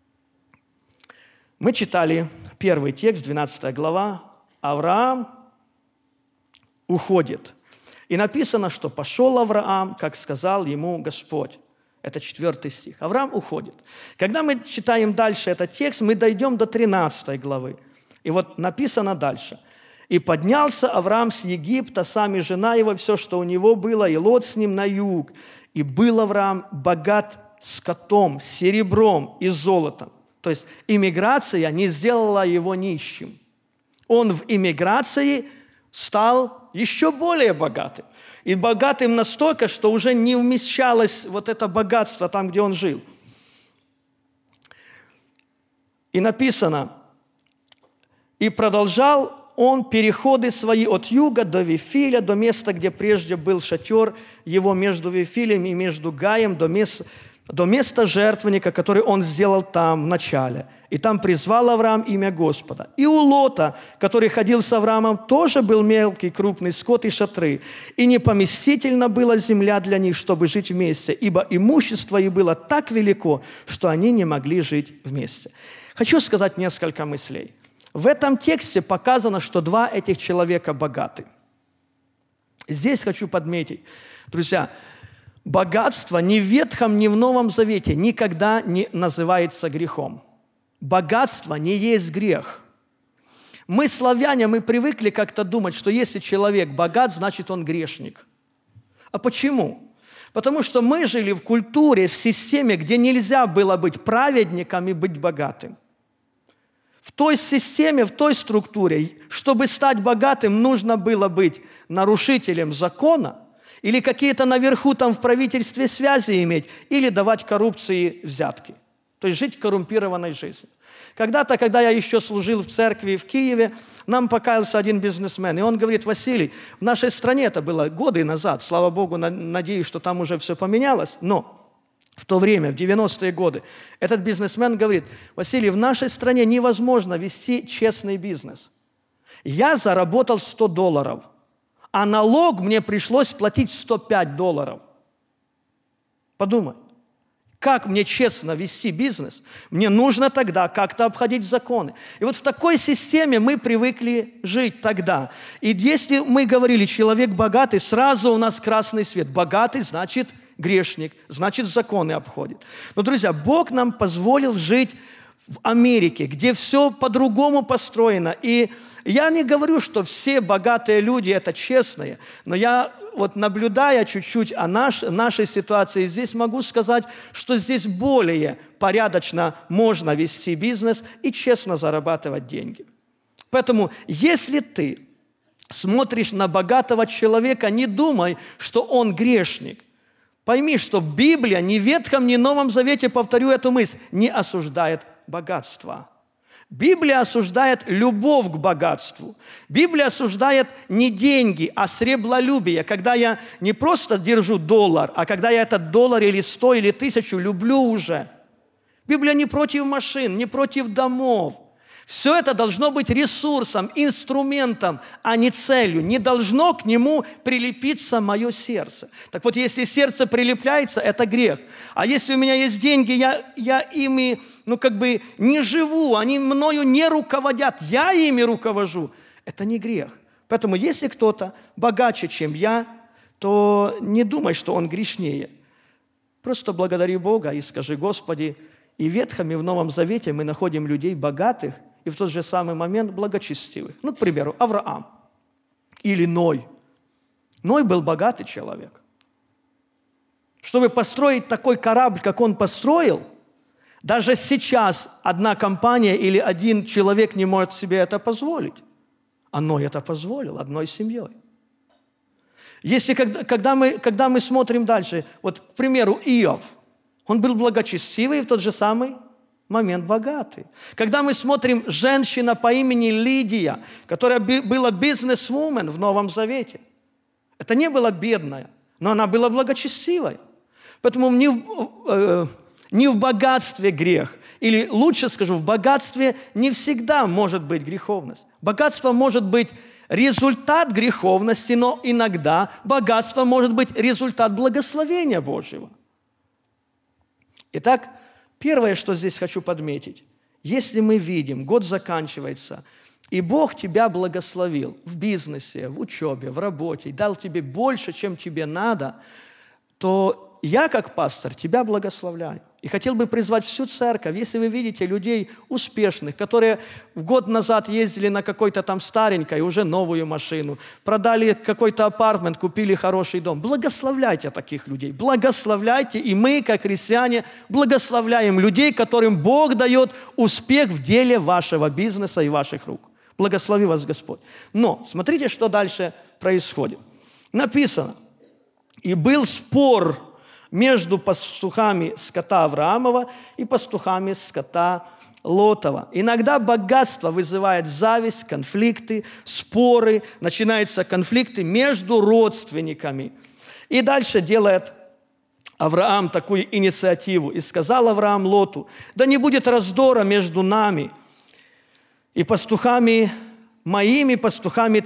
мы читали первый текст, 12 глава. Авраам уходит. И написано, что пошел Авраам, как сказал ему Господь. Это 4 стих. Авраам уходит. Когда мы читаем дальше этот текст, мы дойдем до 13 главы. И вот написано дальше. «И поднялся Авраам с Египта, сам и жена его, все, что у него было, и Лот с ним на юг. И был Авраам богат скотом, серебром и золотом». То есть иммиграция не сделала его нищим. Он в иммиграции стал еще более богатым. И богатым настолько, что уже не вмещалось вот это богатство там, где он жил. И написано, «И продолжал он переходы свои от юга до Вифиля, до места, где прежде был шатер его между Вифилем и между Гаем, до места жертвенника, который он сделал там в начале. И там призвал Авраам имя Господа. И у Лота, который ходил с Авраамом, тоже был мелкий, крупный скот и шатры. И непоместительна была земля для них, чтобы жить вместе, ибо имущество их было так велико, что они не могли жить вместе». Хочу сказать несколько мыслей. В этом тексте показано, что два этих человека богаты. Здесь хочу подметить, друзья, богатство ни в Ветхом, ни в Новом Завете никогда не называется грехом. Богатство не есть грех. Мы, славяне, мы привыкли как-то думать, что если человек богат, значит он грешник. А почему? Потому что мы жили в культуре, в системе, где нельзя было быть праведником и быть богатым. В той системе, в той структуре, чтобы стать богатым, нужно было быть нарушителем закона или какие-то наверху там в правительстве связи иметь, или давать коррупции взятки. То есть жить коррумпированной жизнью. Когда-то, когда я еще служил в церкви в Киеве, нам покаялся один бизнесмен, и он говорит: Василий, в нашей стране, это было годы назад, слава Богу, надеюсь, что там уже все поменялось, но в то время, в 90-е годы, этот бизнесмен говорит: Василий, в нашей стране невозможно вести честный бизнес. Я заработал $100, а налог мне пришлось платить $105. Подумай. Как мне честно вести бизнес? Мне нужно тогда как-то обходить законы. И вот в такой системе мы привыкли жить тогда. И если мы говорили, человек богатый, сразу у нас красный свет. Богатый значит грешник, значит законы обходит. Но, друзья, Бог нам позволил жить в Америке, где все по-другому построено. И я не говорю, что все богатые люди – это честные, но я вот наблюдая чуть-чуть о нашей ситуации, здесь могу сказать, что здесь более порядочно можно вести бизнес и честно зарабатывать деньги. Поэтому, если ты смотришь на богатого человека, не думай, что он грешник. Пойми, что Библия ни в Ветхом, ни в Новом Завете, повторю эту мысль, не осуждает богатство. Библия осуждает любовь к богатству. Библия осуждает не деньги, а сребролюбие, когда я не просто держу $1, а когда я этот $1 или 100 или 1000 люблю уже. Библия не против машин, не против домов. Все это должно быть ресурсом, инструментом, а не целью. Не должно к нему прилепиться мое сердце. Так вот, если сердце прилепляется, это грех. А если у меня есть деньги, я ими, не живу, они мною не руководят, я ими руковожу. Это не грех. Поэтому, если кто-то богаче, чем я, то не думай, что он грешнее. Просто благодари Бога и скажи: Господи, и в Ветхом, и в Новом Завете мы находим людей богатых, и в тот же самый момент благочестивых. К примеру, Авраам или Ной. Ной был богатый человек. Чтобы построить такой корабль, как он построил, даже сейчас одна компания или один человек не может себе это позволить. А Ной это позволил одной семьей. Если когда мы смотрим дальше, вот, к примеру, Иов, он был благочестивый и в тот же самый момент богатый. Когда мы смотрим женщина по имени Лидия, которая была бизнес-вумен в Новом Завете, это не была бедная, но она была благочестивая. Поэтому не в богатстве грех, или лучше скажу, в богатстве не всегда может быть греховность. Богатство может быть результат греховности, но иногда богатство может быть результат благословения Божьего. Итак, первое, что здесь хочу подметить. Если мы видим, год заканчивается, и Бог тебя благословил в бизнесе, в учебе, в работе, и дал тебе больше, чем тебе надо, то я, как пастор, тебя благословляю. И хотел бы призвать всю церковь, если вы видите людей успешных, которые год назад ездили на какой-то там старенькой, уже новую машину, продали какой-то апартмент, купили хороший дом. Благословляйте таких людей, благословляйте. И мы, как христиане, благословляем людей, которым Бог дает успех в деле вашего бизнеса и ваших рук. Благослови вас Господь. Но смотрите, что дальше происходит. Написано: «И был спор между пастухами скота Авраамова и пастухами скота Лотова». Иногда богатство вызывает зависть, конфликты, споры, начинаются конфликты между родственниками. И дальше делает Авраам такую инициативу. «И сказал Авраам Лоту: да не будет раздора между нами и пастухами моими, пастухами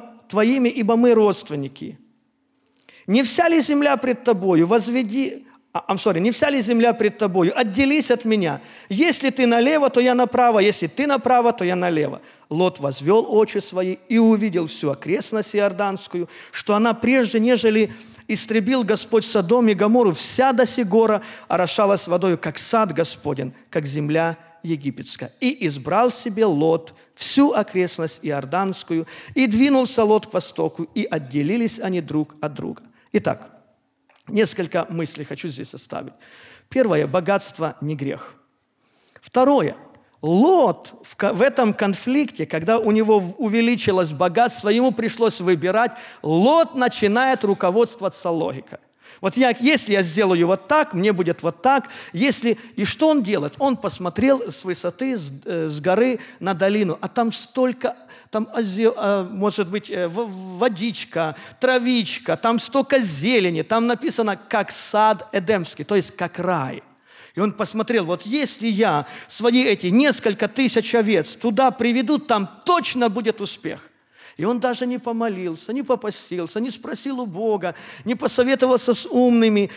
твоими, ибо мы родственники. Не вся ли земля пред тобою? Возведи не вся ли земля пред тобою? Отделись от меня. Если ты налево, то я направо. Если ты направо, то я налево. Лот возвел очи свои и увидел всю окрестность Иорданскую, что она прежде, нежели истребил Господь Содом и Гоморру, вся до сих гора орошалась водою, как сад Господень, как земля египетская. И избрал себе Лот всю окрестность Иорданскую, и двинулся Лот к востоку, и отделились они друг от друга. Итак, несколько мыслей хочу здесь оставить. Первое, богатство не грех. Второе, Лот в этом конфликте, когда у него увеличилось богатство, ему пришлось выбирать, Лот начинает руководствоваться логикой. Вот если я сделаю вот так, мне будет вот так. И что он делает? Он посмотрел с высоты, с горы на долину, а там столько, может быть, водичка, травичка, там столько зелени, там написано, как сад Эдемский, то есть как рай. И он посмотрел, вот если я свои эти несколько тысяч овец туда приведу, там точно будет успех. И он даже не помолился, не попостился, не спросил у Бога, не посоветовался с умными,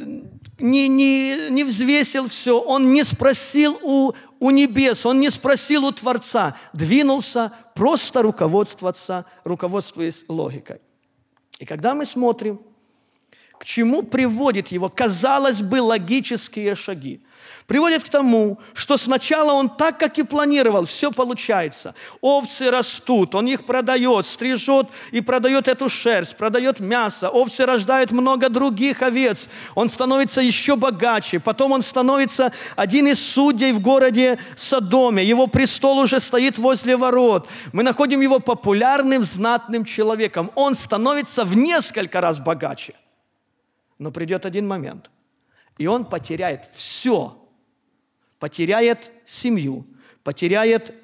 не взвесил все. Он не спросил у небес, он не спросил у Творца. Двинулся просто руководствуясь логикой. И когда мы смотрим, к чему приводит его, казалось бы, логические шаги, приводит к тому, что сначала он так, как и планировал, все получается. Овцы растут, он их продает, стрижет и продает эту шерсть, продает мясо. Овцы рождают много других овец. Он становится еще богаче. Потом он становится один из судей в городе Содоме. Его престол уже стоит возле ворот. Мы находим его популярным, знатным человеком. Он становится в несколько раз богаче. Но придет один момент, и он потеряет все. Потеряет семью, потеряет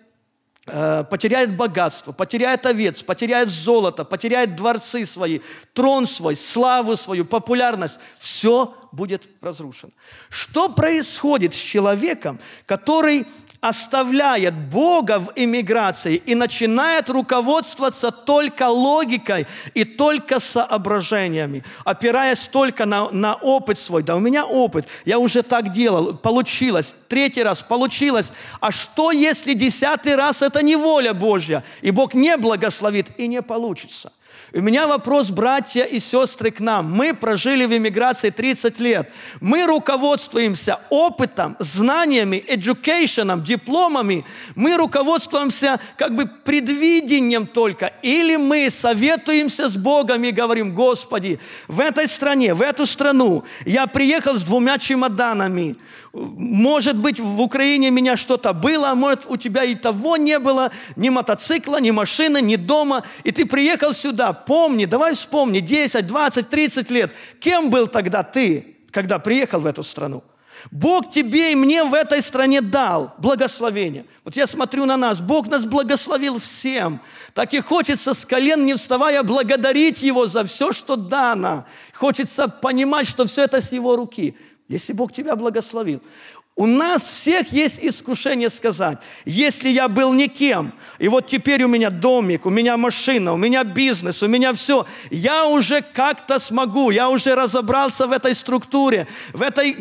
богатство, потеряет овец, потеряет золото, потеряет дворцы свои, трон свой, славу свою, популярность. Все будет разрушено. Что происходит с человеком, который оставляет Бога в эмиграции и начинает руководствоваться только логикой и только соображениями, опираясь только на опыт свой? Да у меня опыт, я уже так делал, получилось, 3-й раз получилось. А что, если 10-й раз это не воля Божья, и Бог не благословит, и не получится? У меня вопрос, братья и сестры, к нам. Мы прожили в эмиграции 30 лет. Мы руководствуемся опытом, знаниями, education'ом, дипломами. Мы руководствуемся как бы предвидением только. Или мы советуемся с Богом и говорим: Господи, в этой стране, в эту страну я приехал с 2 чемоданами. Может быть, в Украине у меня что-то было, а может, у тебя и того не было, ни мотоцикла, ни машины, ни дома. И ты приехал сюда. Помни, давай вспомни, 10, 20, 30 лет. Кем был тогда ты, когда приехал в эту страну? Бог тебе и мне в этой стране дал благословение. Вот я смотрю на нас, Бог нас благословил всем. Так и хочется с колен не вставая благодарить Его за все, что дано. Хочется понимать, что все это с Его руки. Если Бог тебя благословил. У нас всех есть искушение сказать: если я был никем, и вот теперь у меня домик, у меня машина, у меня бизнес, у меня все, я уже как-то смогу, я уже разобрался в этой структуре, в этой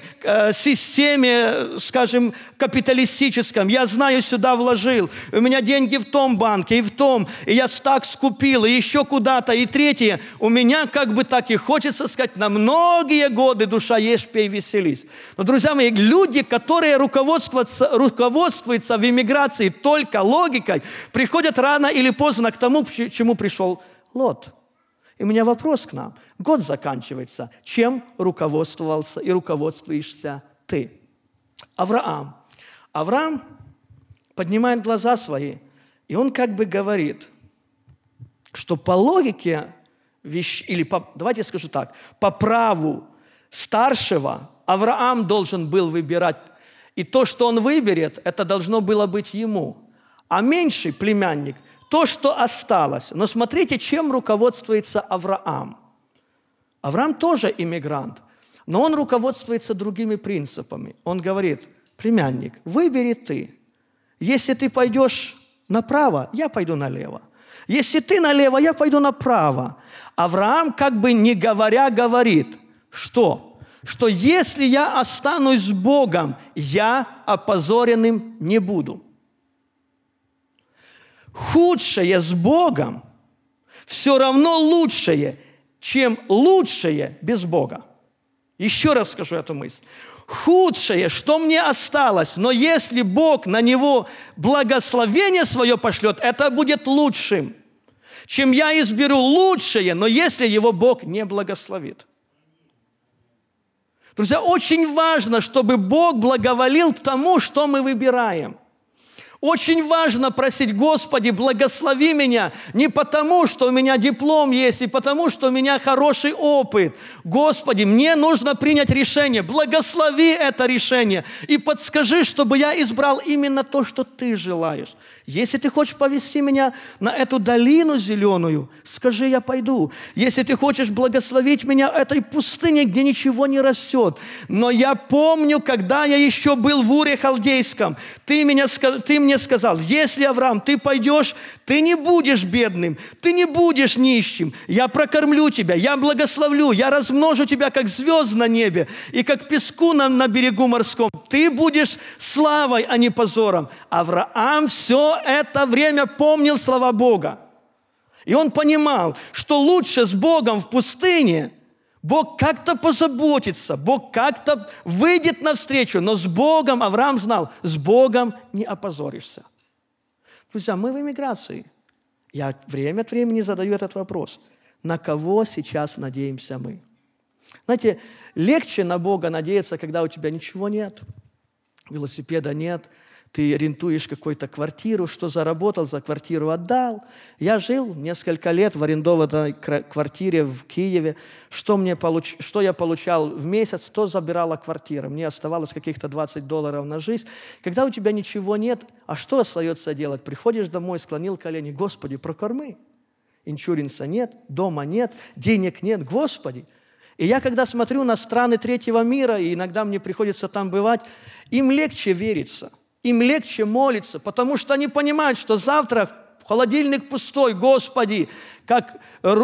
системе, скажем, капиталистическом, я знаю, сюда вложил, у меня деньги в том банке и в том, и я так скупил, и еще куда-то, и третье, у меня как бы так и хочется сказать: на многие годы душа ешь, пей, веселись. Но, друзья мои, люди, которые руководствуются в эмиграции только логикой, приходят рано или поздно к тому, к чему пришел Лот. И у меня вопрос к нам. Год заканчивается. Чем руководствовался и руководствуешься ты? Авраам. Авраам поднимает глаза свои, и он как бы говорит, что по логике давайте я скажу так, по праву старшего Авраам должен был выбирать. И то, что он выберет, это должно было быть ему. А меньший племянник, то, что осталось. Но смотрите, чем руководствуется Авраам. Авраам тоже иммигрант, но он руководствуется другими принципами. Он говорит: племянник, выбери ты. Если ты пойдешь направо, я пойду налево. Если ты налево, я пойду направо. Авраам, как бы не говоря, говорит, что что если я останусь с Богом, я опозоренным не буду. Худшее с Богом все равно лучшее, чем лучшее без Бога. Еще раз скажу эту мысль. Худшее, что мне осталось, но если Бог на него благословение свое пошлет, это будет лучшим, чем я изберу лучшее, но если его Бог не благословит. Друзья, очень важно, чтобы Бог благоволил к тому, что мы выбираем. Очень важно просить: Господи, благослови меня не потому, что у меня диплом есть, и потому, что у меня хороший опыт. Господи, мне нужно принять решение. Благослови это решение и подскажи, чтобы я избрал именно то, что Ты желаешь. Если Ты хочешь повести меня на эту долину зеленую, скажи, я пойду. Если Ты хочешь благословить меня этой пустыне, где ничего не растет. Но я помню, когда я еще был в Уре Халдейском, Ты мне сказал: если, Авраам, ты пойдешь, ты не будешь бедным, ты не будешь нищим. Я прокормлю тебя, я благословлю, я размножу тебя, как звезд на небе и как песку на берегу морском. Ты будешь славой, а не позором. Авраам все это время помнил слова Бога. И он понимал, что лучше с Богом в пустыне. Бог как-то позаботится, Бог как-то выйдет навстречу, но с Богом, Авраам знал, с Богом не опозоришься. Друзья, мы в эмиграции. Я время от времени задаю этот вопрос. На кого сейчас надеемся мы? Знаете, легче на Бога надеяться, когда у тебя ничего нет, велосипеда нет, ты рентуешь какую-то квартиру, что заработал, за квартиру отдал. Я жил несколько лет в арендованной квартире в Киеве. Что я получал в месяц, то забирала квартира. Мне оставалось каких-то $20 на жизнь. Когда у тебя ничего нет, а что остается делать? Приходишь домой, склонил колени: Господи, прокорми. Иншуринса нет, дома нет, денег нет, Господи. И я, когда смотрю на страны третьего мира, и иногда мне приходится там бывать, им легче вериться. Им легче молиться, потому что они понимают, что завтра холодильник пустой, Господи, как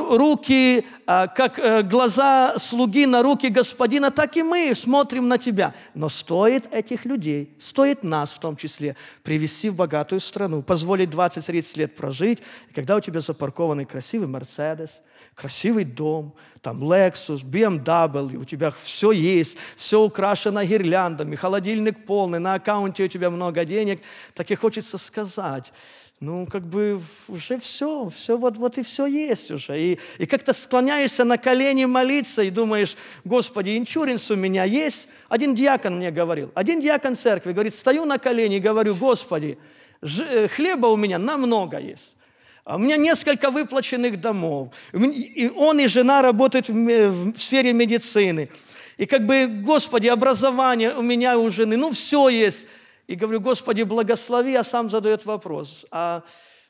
глаза слуги на руки Господина, так и мы смотрим на Тебя. Но стоит этих людей, стоит нас в том числе, привести в богатую страну, позволить 20-30 лет прожить, и когда у тебя запаркованный красивый Мерседес, красивый дом, там Lexus, BMW, у тебя все есть, все украшено гирляндами, холодильник полный, на аккаунте у тебя много денег, так и хочется сказать: уже все вот и все есть уже. И как-то склоняешься на колени молиться и думаешь: Господи, иншуринс у меня есть. Один диакон мне говорил, один диакон церкви говорит: стою на колени и говорю: Господи, хлеба у меня намного есть. У меня несколько выплаченных домов. И он и жена работают в сфере медицины. И Господи, образование у меня у жены, все есть. И говорю: Господи, благослови, а сам задает вопрос: а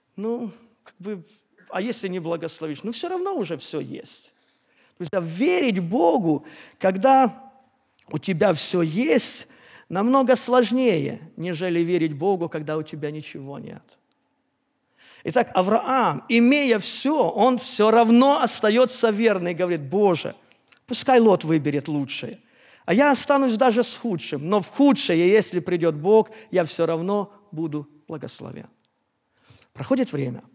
если не благословишь? Все равно уже все есть. Друзья, верить Богу, когда у тебя все есть, намного сложнее, нежели верить Богу, когда у тебя ничего нет. Итак, Авраам, имея все, он все равно остается верным и говорит: Боже, пускай Лот выберет лучшее, а я останусь даже с худшим, но в худшее, если придет Бог, я все равно буду благословен. Проходит время.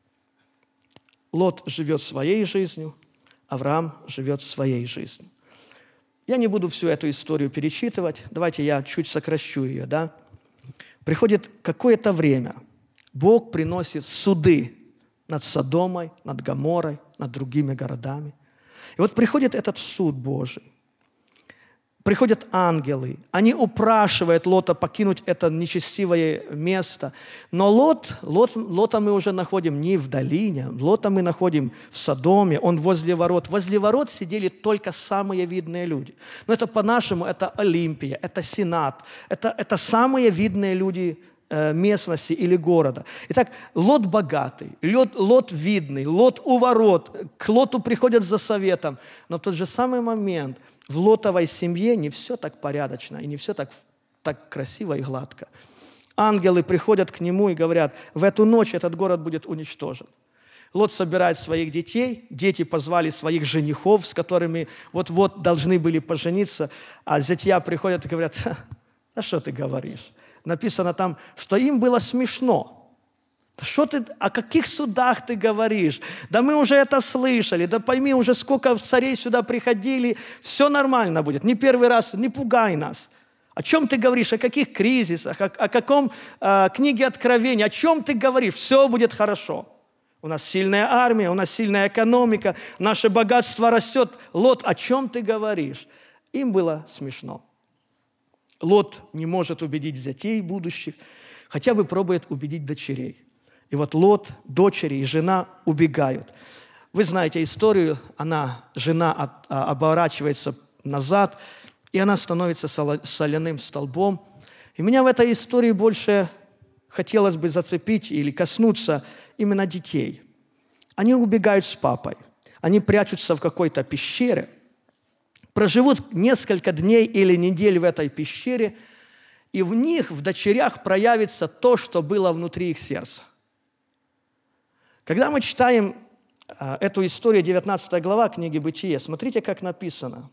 Лот живет своей жизнью, Авраам живет своей жизнью. Я не буду всю эту историю перечитывать, давайте я чуть сокращу ее, да? Приходит какое-то время, Бог приносит суды над Содомой, над Гоморрой, над другими городами. И вот приходит этот суд Божий. Приходят ангелы, они упрашивают Лота покинуть это нечестивое место. Но Лота мы уже находим не в долине, Лота мы находим в Содоме, он возле ворот. Возле ворот сидели только самые видные люди. Но это по-нашему, это Олимпия, это Сенат, это самые видные люди местности или города. Итак, Лот богатый, Лот видный, Лот у ворот, к Лоту приходят за советом. Но в тот же самый момент в Лотовой семье не все так порядочно и не все так красиво и гладко. Ангелы приходят к нему и говорят: в эту ночь этот город будет уничтожен. Лот собирает своих детей, дети позвали своих женихов, с которыми вот-вот должны были пожениться, а зятья приходят и говорят: «А что ты говоришь?» Написано там, что им было смешно. Да что ты, о каких судах ты говоришь? Да мы уже это слышали, да пойми, уже сколько царей сюда приходили, все нормально будет. Не первый раз, не пугай нас. О чем ты говоришь, о каких кризисах, о каком книге Откровения, о чем ты говоришь? Все будет хорошо. У нас сильная армия, у нас сильная экономика, наше богатство растет. Лот, о чем ты говоришь? Им было смешно. Лот не может убедить зятей будущих, хотя бы пробует убедить дочерей. И вот Лот, дочери и жена убегают. Вы знаете историю, жена оборачивается назад, и она становится соляным столбом. И меня в этой истории больше хотелось бы зацепить или коснуться именно детей. Они убегают с папой, они прячутся в какой-то пещере, проживут несколько дней или недель в этой пещере, и в них, в дочерях, проявится то, что было внутри их сердца. Когда мы читаем эту историю, 19 глава книги «Бытие», смотрите, как написано.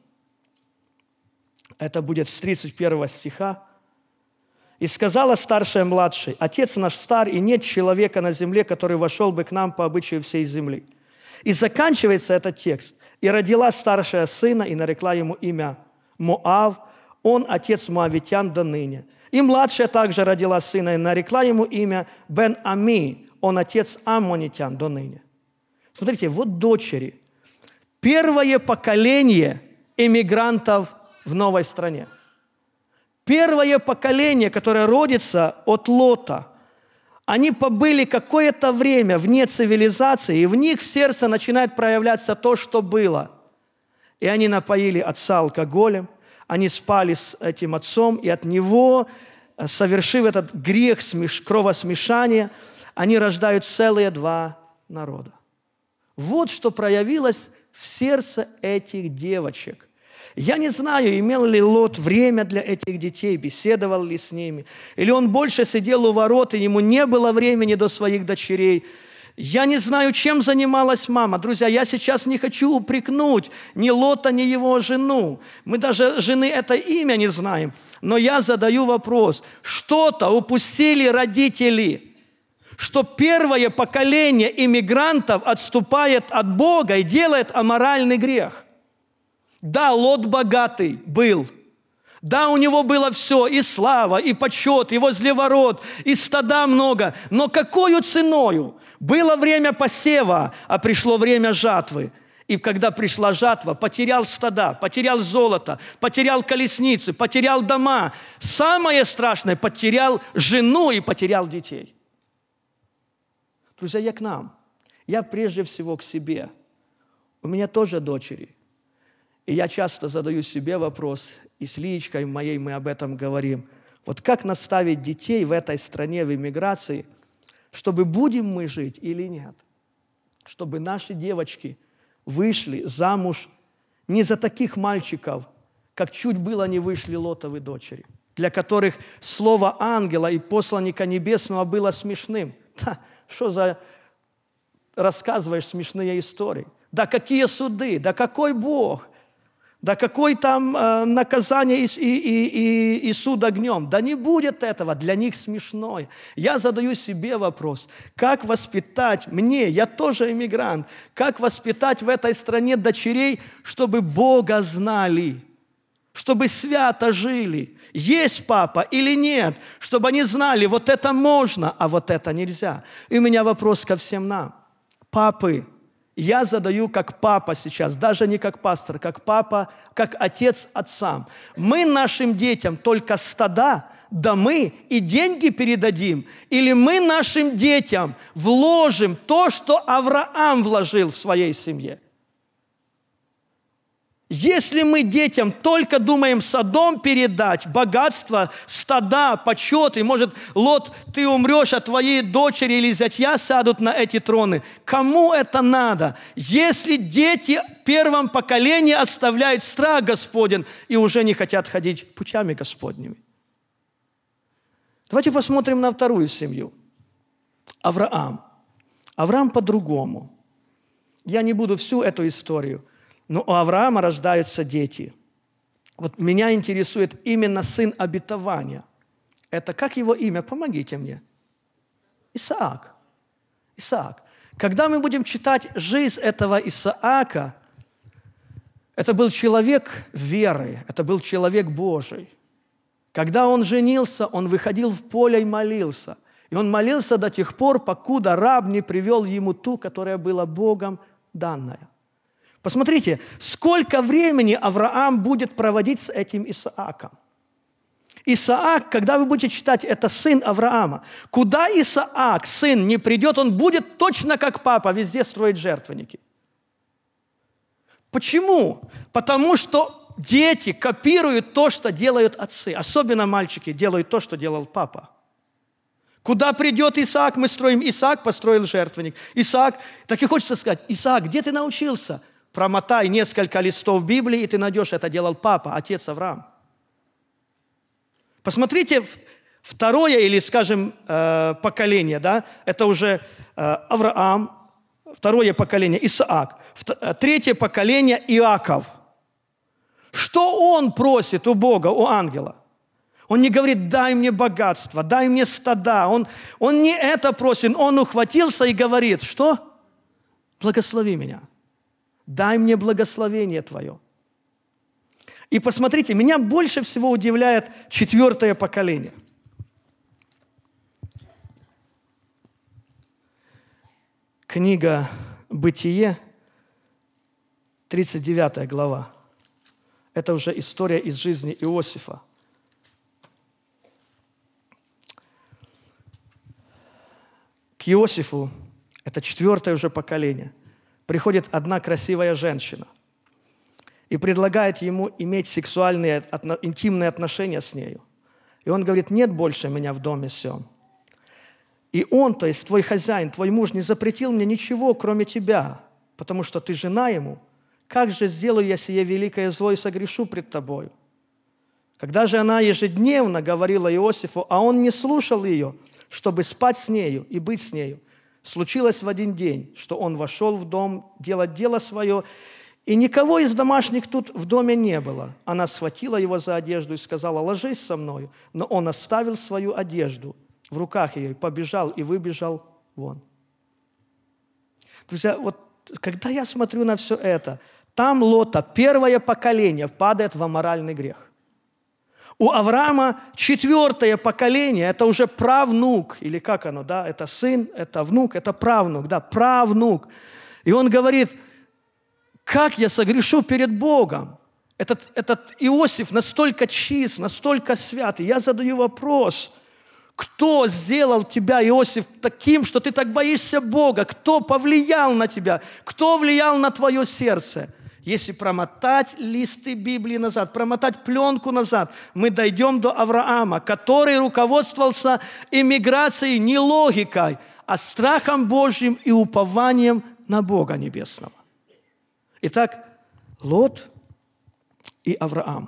Это будет с 31 стиха. «И сказала старшая младшей: Отец наш стар, и нет человека на земле, который вошел бы к нам по обычаю всей земли». И заканчивается этот текст. «И родила старшая сына, и нарекла ему имя Моав, он отец моавитян до ныне. И младшая также родила сына, и нарекла ему имя Бен-Ами, он отец аммонитян до ныне». Смотрите, вот дочери. Первое поколение эмигрантов в новой стране. Первое поколение, которое родится от Лота. Они побыли какое-то время вне цивилизации, и в них в сердце начинает проявляться то, что было. И они напоили отца алкоголем, они спали с этим отцом, и от него, совершив этот грех кровосмешания, они рождают целые два народа. Вот что проявилось в сердце этих девочек. Я не знаю, имел ли Лот время для этих детей, беседовал ли с ними, или он больше сидел у ворот, и ему не было времени до своих дочерей. Я не знаю, чем занималась мама. Друзья, я сейчас не хочу упрекнуть ни Лота, ни его жену. Мы даже жены это имя не знаем. Но я задаю вопрос. Что-то упустили родители, что первое поколение иммигрантов отступает от Бога и делает аморальный грех. Да, Лот богатый был. Да, у него было все, и слава, и почет, и возле ворот, и стада много. Но какою ценою? Было время посева, а пришло время жатвы. И когда пришла жатва, потерял стада, потерял золото, потерял колесницы, потерял дома. Самое страшное, потерял жену и потерял детей. Друзья, я к нам. Я прежде всего к себе. У меня тоже дочери. И я часто задаю себе вопрос, и с Лиечкой моей мы об этом говорим. Вот как наставить детей в этой стране, в эмиграции, чтобы будем мы жить или нет? Чтобы наши девочки вышли замуж не за таких мальчиков, как чуть было не вышли Лотовы дочери, для которых слово ангела и посланника небесного было смешным. Да, что за рассказываешь смешные истории? Да какие суды, да какой Бог, да какое там наказание и суд огнем. Да не будет этого, для них смешное. Я задаю себе вопрос, как воспитать мне, я тоже иммигрант, как воспитать в этой стране дочерей, чтобы Бога знали, чтобы свято жили, есть папа или нет, чтобы они знали, вот это можно, а вот это нельзя. И у меня вопрос ко всем нам. Папы, я задаю как папа сейчас, даже не как пастор, как папа, как отец отцам. Мы нашим детям только стада, домы и деньги передадим, или мы нашим детям вложим то, что Авраам вложил в своей семье? Если мы детям только думаем Содом передать, богатство, стада, почет, и может, Лот, ты умрешь, а твои дочери или зятья сядут на эти троны. Кому это надо? Если дети в первом поколении оставляют страх Господень и уже не хотят ходить путями Господними. Давайте посмотрим на вторую семью. Авраам. Авраам по-другому. Я не буду всю эту историю, но у Авраама рождаются дети. Вот меня интересует именно сын обетования. Это как его имя? Помогите мне. Исаак. Исаак. Когда мы будем читать жизнь этого Исаака, это был человек веры, это был человек Божий. Когда он женился, он выходил в поле и молился. И он молился до тех пор, покуда раб не привел ему ту, которая была Богом данная. Посмотрите, сколько времени Авраам будет проводить с этим Исааком. Исаак, когда вы будете читать, это сын Авраама. Куда Исаак, сын, не придет, он будет точно как папа, везде строить жертвенники. Почему? Потому что дети копируют то, что делают отцы. Особенно мальчики делают то, что делал папа. Куда придет Исаак, мы строим. Исаак построил жертвенник. Исаак, так и хочется сказать, Исаак, где ты научился? Промотай несколько листов Библии, и ты найдешь, это делал папа, отец Авраам. Посмотрите, второе или, скажем, поколение, да, это уже Авраам, второе поколение Исаак, третье поколение Иаков. Что он просит у Бога, у ангела? Он не говорит, дай мне богатство, дай мне стада. Он не это просит, он ухватился и говорит, что? Благослови меня. Дай мне благословение Твое. И посмотрите, меня больше всего удивляет 4 поколение. Книга «Бытие», 39 глава. Это уже история из жизни Иосифа. К Иосифу, это 4 уже поколение, приходит одна красивая женщина и предлагает ему иметь сексуальные, интимные отношения с нею. И он говорит, нет больше меня в доме сём. И он, то есть твой хозяин, твой муж, не запретил мне ничего, кроме тебя, потому что ты жена ему. Как же сделаю я сие великое зло и согрешу пред тобою? Когда же она ежедневно говорила Иосифу, а он не слушал ее, чтобы спать с нею и быть с нею, случилось в один день, что он вошел в дом делать дело свое, и никого из домашних тут в доме не было. Она схватила его за одежду и сказала, ложись со мною. Но он оставил свою одежду в руках ее, и побежал и выбежал вон. Друзья, вот когда я смотрю на все это, там Лота, первое поколение, падает в аморальный грех. У Авраама 4 поколение, это уже правнук, или как оно, да, это сын, это внук, это правнук, да, правнук. И он говорит, как я согрешу перед Богом? Этот Иосиф настолько чист, настолько святый. Я задаю вопрос, кто сделал тебя, Иосиф, таким, что ты так боишься Бога? Кто повлиял на тебя? Кто влиял на твое сердце? Если промотать листы Библии назад, промотать пленку назад, мы дойдем до Авраама, который руководствовался иммиграцией не логикой, а страхом Божьим и упованием на Бога Небесного. Итак, Лот и Авраам.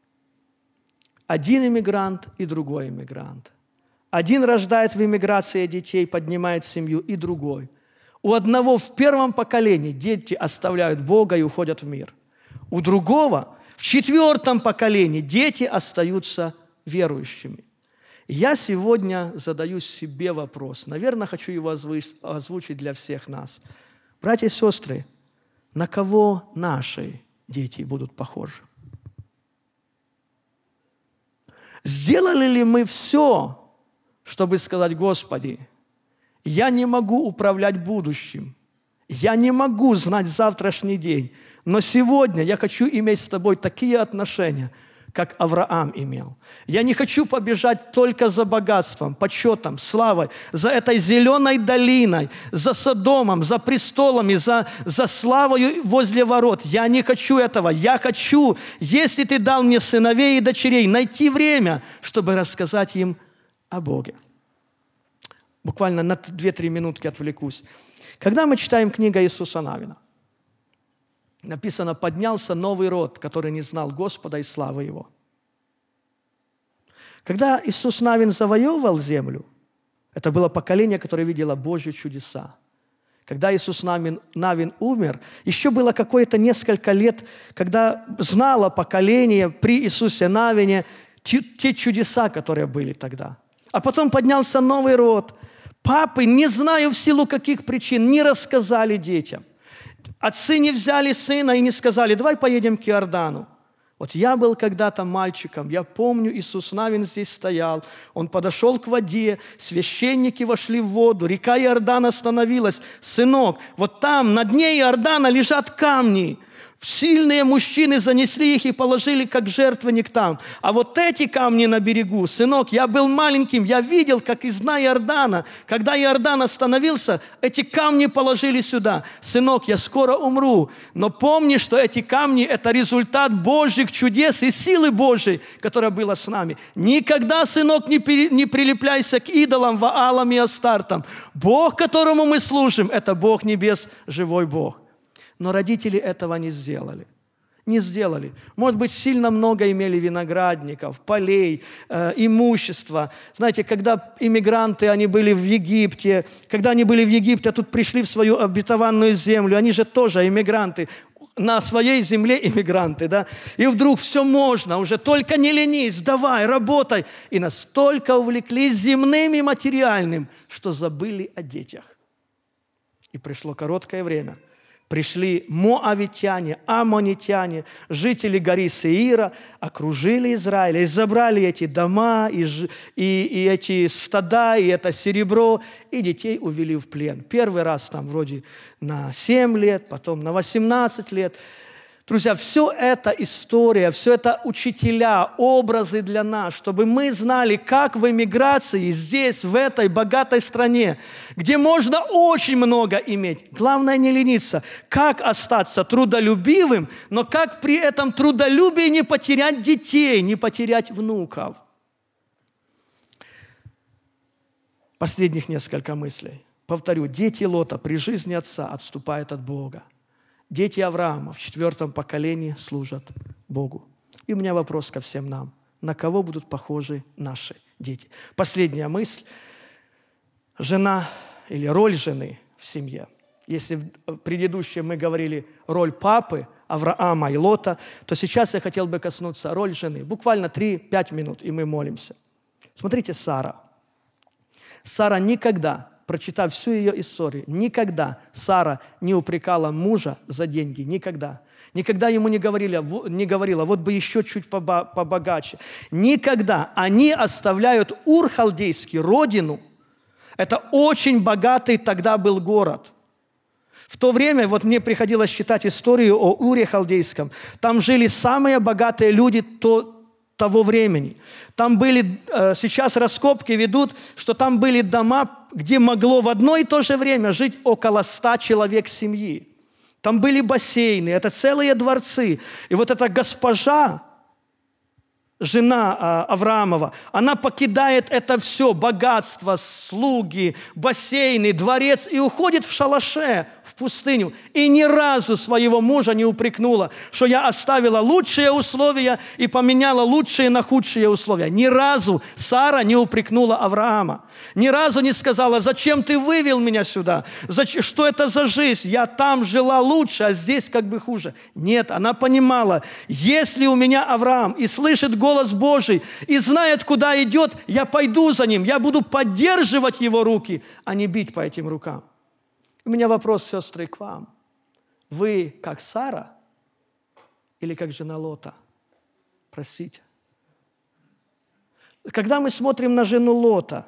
Один иммигрант и другой иммигрант. Один рождает в иммиграции детей, поднимает семью, и другой. У одного в первом поколении дети оставляют Бога и уходят в мир. У другого в 4 поколении дети остаются верующими. Я сегодня задаю себе вопрос, наверное, хочу его озвучить для всех нас. Братья и сестры, на кого наши дети будут похожи? Сделали ли мы все, чтобы сказать, Господи, я не могу управлять будущим, я не могу знать завтрашний день, но сегодня я хочу иметь с Тобой такие отношения, как Авраам имел. Я не хочу побежать только за богатством, почетом, славой, за этой зеленой долиной, за Содомом, за престолами, за славою возле ворот. Я не хочу этого. Я хочу, если Ты дал мне сыновей и дочерей, найти время, чтобы рассказать им о Боге. Буквально на 2-3 минутки отвлекусь. Когда мы читаем книгу Иисуса Навина, написано, поднялся новый род, который не знал Господа и славы Его. Когда Иисус Навин завоевывал землю, это было поколение, которое видело Божьи чудеса. Когда Иисус Навин умер, еще было какое-то несколько лет, когда знало поколение при Иисусе Навине те чудеса, которые были тогда. А потом поднялся новый род. Папы, не знаю в силу каких причин, не рассказали детям. Отцы не взяли сына и не сказали: давай поедем к Иордану. Вот я был когда-то мальчиком, я помню, Иисус Навин здесь стоял, он подошел к воде, священники вошли в воду, река Иордан остановилась. Сынок, вот там, на дне Иордана лежат камни. Сильные мужчины занесли их и положили как жертвенник там. А вот эти камни на берегу, сынок, я был маленьким, я видел, как из дна Иордана, когда Иордан остановился, эти камни положили сюда. Сынок, я скоро умру, но помни, что эти камни – это результат Божьих чудес и силы Божьей, которая была с нами. Никогда, сынок, не прилепляйся к идолам, Ваалам и Астартам. Бог, которому мы служим, это Бог небес, живой Бог. Но родители этого не сделали. Не сделали. Может быть, сильно много имели виноградников, полей, имущества. Знаете, когда иммигранты, они были в Египте, тут пришли в свою обетованную землю, они же тоже иммигранты, на своей земле иммигранты, да? И вдруг все можно, уже только не ленись, давай, работай. И настолько увлеклись земным и материальным, что забыли о детях. И пришло короткое время. Пришли моавитяне, аммонитяне, жители горы Сеира, окружили Израиль и забрали эти дома, и эти стада, и это серебро, и детей увели в плен. Первый раз там вроде на 7 лет, потом на 18 лет. Друзья, все это история, все это учителя, образы для нас, чтобы мы знали, как в эмиграции здесь, в этой богатой стране, где можно очень много иметь, главное не лениться, как остаться трудолюбивым, но как при этом трудолюбии не потерять детей, не потерять внуков. Последних несколько мыслей. Повторю, дети Лота при жизни отца отступают от Бога. Дети Авраама в 4-м поколении служат Богу. И у меня вопрос ко всем нам. На кого будут похожи наши дети? Последняя мысль. Жена или роль жены в семье. Если в предыдущем мы говорили роль папы Авраама и Лота, то сейчас я хотел бы коснуться роль жены. Буквально 3-5 минут, и мы молимся. Смотрите, Сара. Сара никогда, прочитав всю ее историю, никогда Сара не упрекала мужа за деньги. Никогда. Никогда ему не говорила, вот бы еще чуть побогаче. Никогда. Они оставляют Ур халдейский, родину. Это очень богатый тогда был город. В то время, вот мне приходилось читать историю о Уре халдейском. Там жили самые богатые люди того времени. Там были, сейчас раскопки ведут, что там были дома, где могло в одно и то же время жить около 100 человек семьи. Там были бассейны, это целые дворцы. И вот эта госпожа, жена Авраамова, она покидает это все, богатство, слуги, бассейны, дворец, и уходит в шалаше, в пустыню. И ни разу своего мужа не упрекнула, что я оставила лучшие условия и поменяла лучшие на худшие условия. Ни разу Сара не упрекнула Авраама. Ни разу не сказала, зачем ты вывел меня сюда? Что это за жизнь? Я там жила лучше, а здесь как бы хуже. Нет, она понимала, если у меня Авраам и слышит голос Божий, и знает, куда идет, я пойду за ним, я буду поддерживать его руки, а не бить по этим рукам. У меня вопрос, сестры, к вам. Вы как Сара или как жена Лота? Простите. Когда мы смотрим на жену Лота,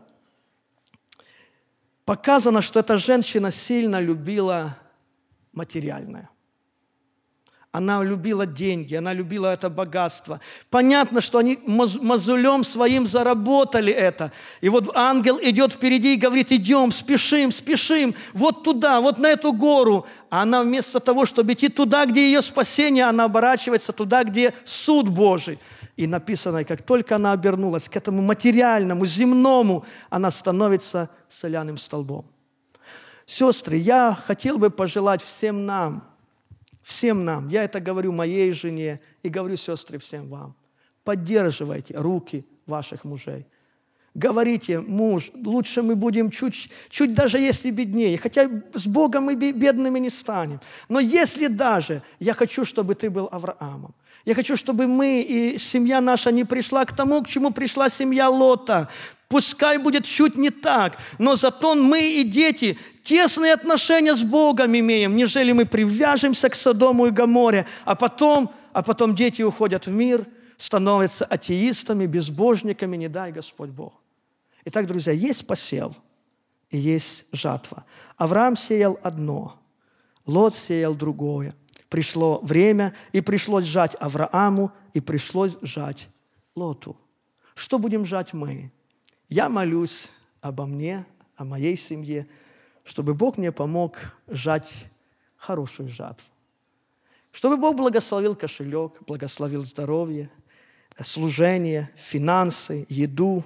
показано, что эта женщина сильно любила материальное. Она любила деньги, она любила это богатство. Понятно, что они мозолем своим заработали это. И вот ангел идет впереди и говорит, идем, спешим, вот туда, вот на эту гору. А она вместо того, чтобы идти туда, где ее спасение, она оборачивается туда, где суд Божий. И написано, как только она обернулась к этому материальному, земному, она становится соляным столбом. Сестры, я хотел бы пожелать всем нам, я это говорю моей жене и говорю, сестры, всем вам, поддерживайте руки ваших мужей. Говорите, муж, лучше мы будем чуть даже если беднее, хотя с Богом мы бедными не станем. Но если даже, я хочу, чтобы ты был Авраамом. Я хочу, чтобы мы и семья наша не пришла к тому, к чему пришла семья Лота. Пускай будет чуть не так, но зато мы и дети тесные отношения с Богом имеем, нежели мы привяжемся к Содому и Гоморе, а потом дети уходят в мир, становятся атеистами, безбожниками, не дай Господь Бог. Итак, друзья, есть посев и есть жатва. Авраам сеял одно, Лот сеял другое. Пришло время, и пришлось жать Аврааму, и пришлось жать Лоту. Что будем жать мы? Я молюсь обо мне, о моей семье, чтобы Бог мне помог жать хорошую жатву. Чтобы Бог благословил кошелек, благословил здоровье, служение, финансы, еду,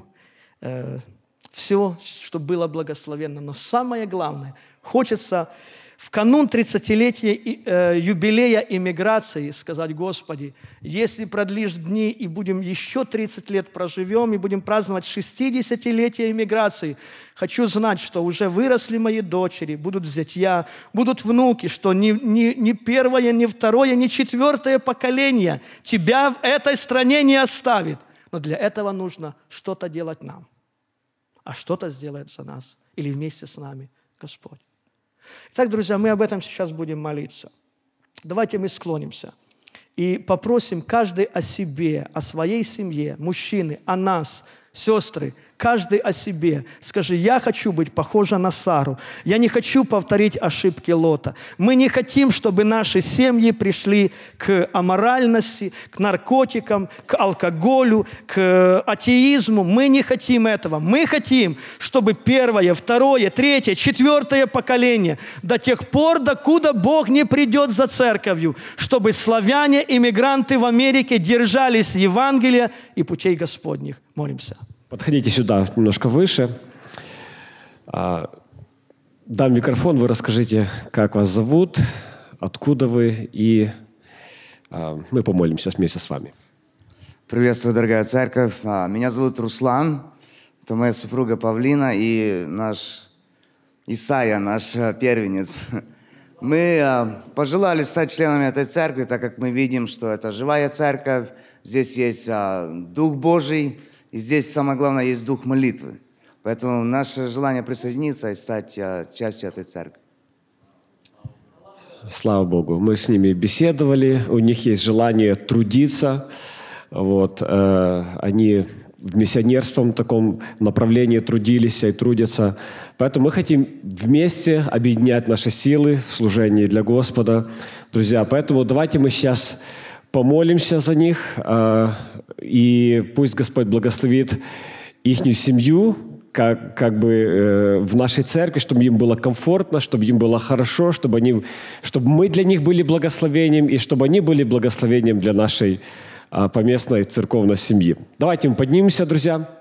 все, чтобы было благословенно. Но самое главное, хочется в канун 30-летия юбилея иммиграции сказать: Господи, если продлишь дни и будем еще 30 лет проживем, и будем праздновать 60-летие иммиграции, хочу знать, что уже выросли мои дочери, будут зятья, будут внуки, что ни первое, ни второе, ни четвертое поколение тебя в этой стране не оставит. Но для этого нужно что-то делать нам. А что-то сделает за нас или вместе с нами Господь. Итак, друзья, мы об этом сейчас будем молиться. Давайте мы склонимся и попросим каждый о себе, о своей семье, мужчины, о нас, сестры, каждый о себе. Скажи: я хочу быть похожа на Сару. Я не хочу повторить ошибки Лота. Мы не хотим, чтобы наши семьи пришли к аморальности, к наркотикам, к алкоголю, к атеизму. Мы не хотим этого. Мы хотим, чтобы первое, второе, третье, четвертое поколение, до тех пор, докуда Бог не придет за церковью, чтобы славяне, иммигранты в Америке держались Евангелия и путей Господних. Молимся. Подходите сюда немножко выше. Дам микрофон, вы расскажите, как вас зовут, откуда вы, и мы помолимся вместе с вами. Приветствую, дорогая церковь. Меня зовут Руслан, это моя супруга Павлина и наш Исайя, наш первенец. Мы пожелали стать членами этой церкви, так как мы видим, что это живая церковь, здесь есть Дух Божий, и здесь самое главное есть дух молитвы. Поэтому наше желание присоединиться и стать частью этой церкви. Слава Богу. Мы с ними беседовали, у них есть желание трудиться. Вот, они в миссионерском таком направлении трудились и трудятся. Поэтому мы хотим вместе объединять наши силы в служении для Господа. Друзья, поэтому давайте мы сейчас помолимся за них, и пусть Господь благословит их семью, как бы в нашей церкви, чтобы им было комфортно, чтобы им было хорошо, чтобы мы для них были благословением, и чтобы они были благословением для нашей поместной церковной семьи. Давайте мы поднимемся, друзья.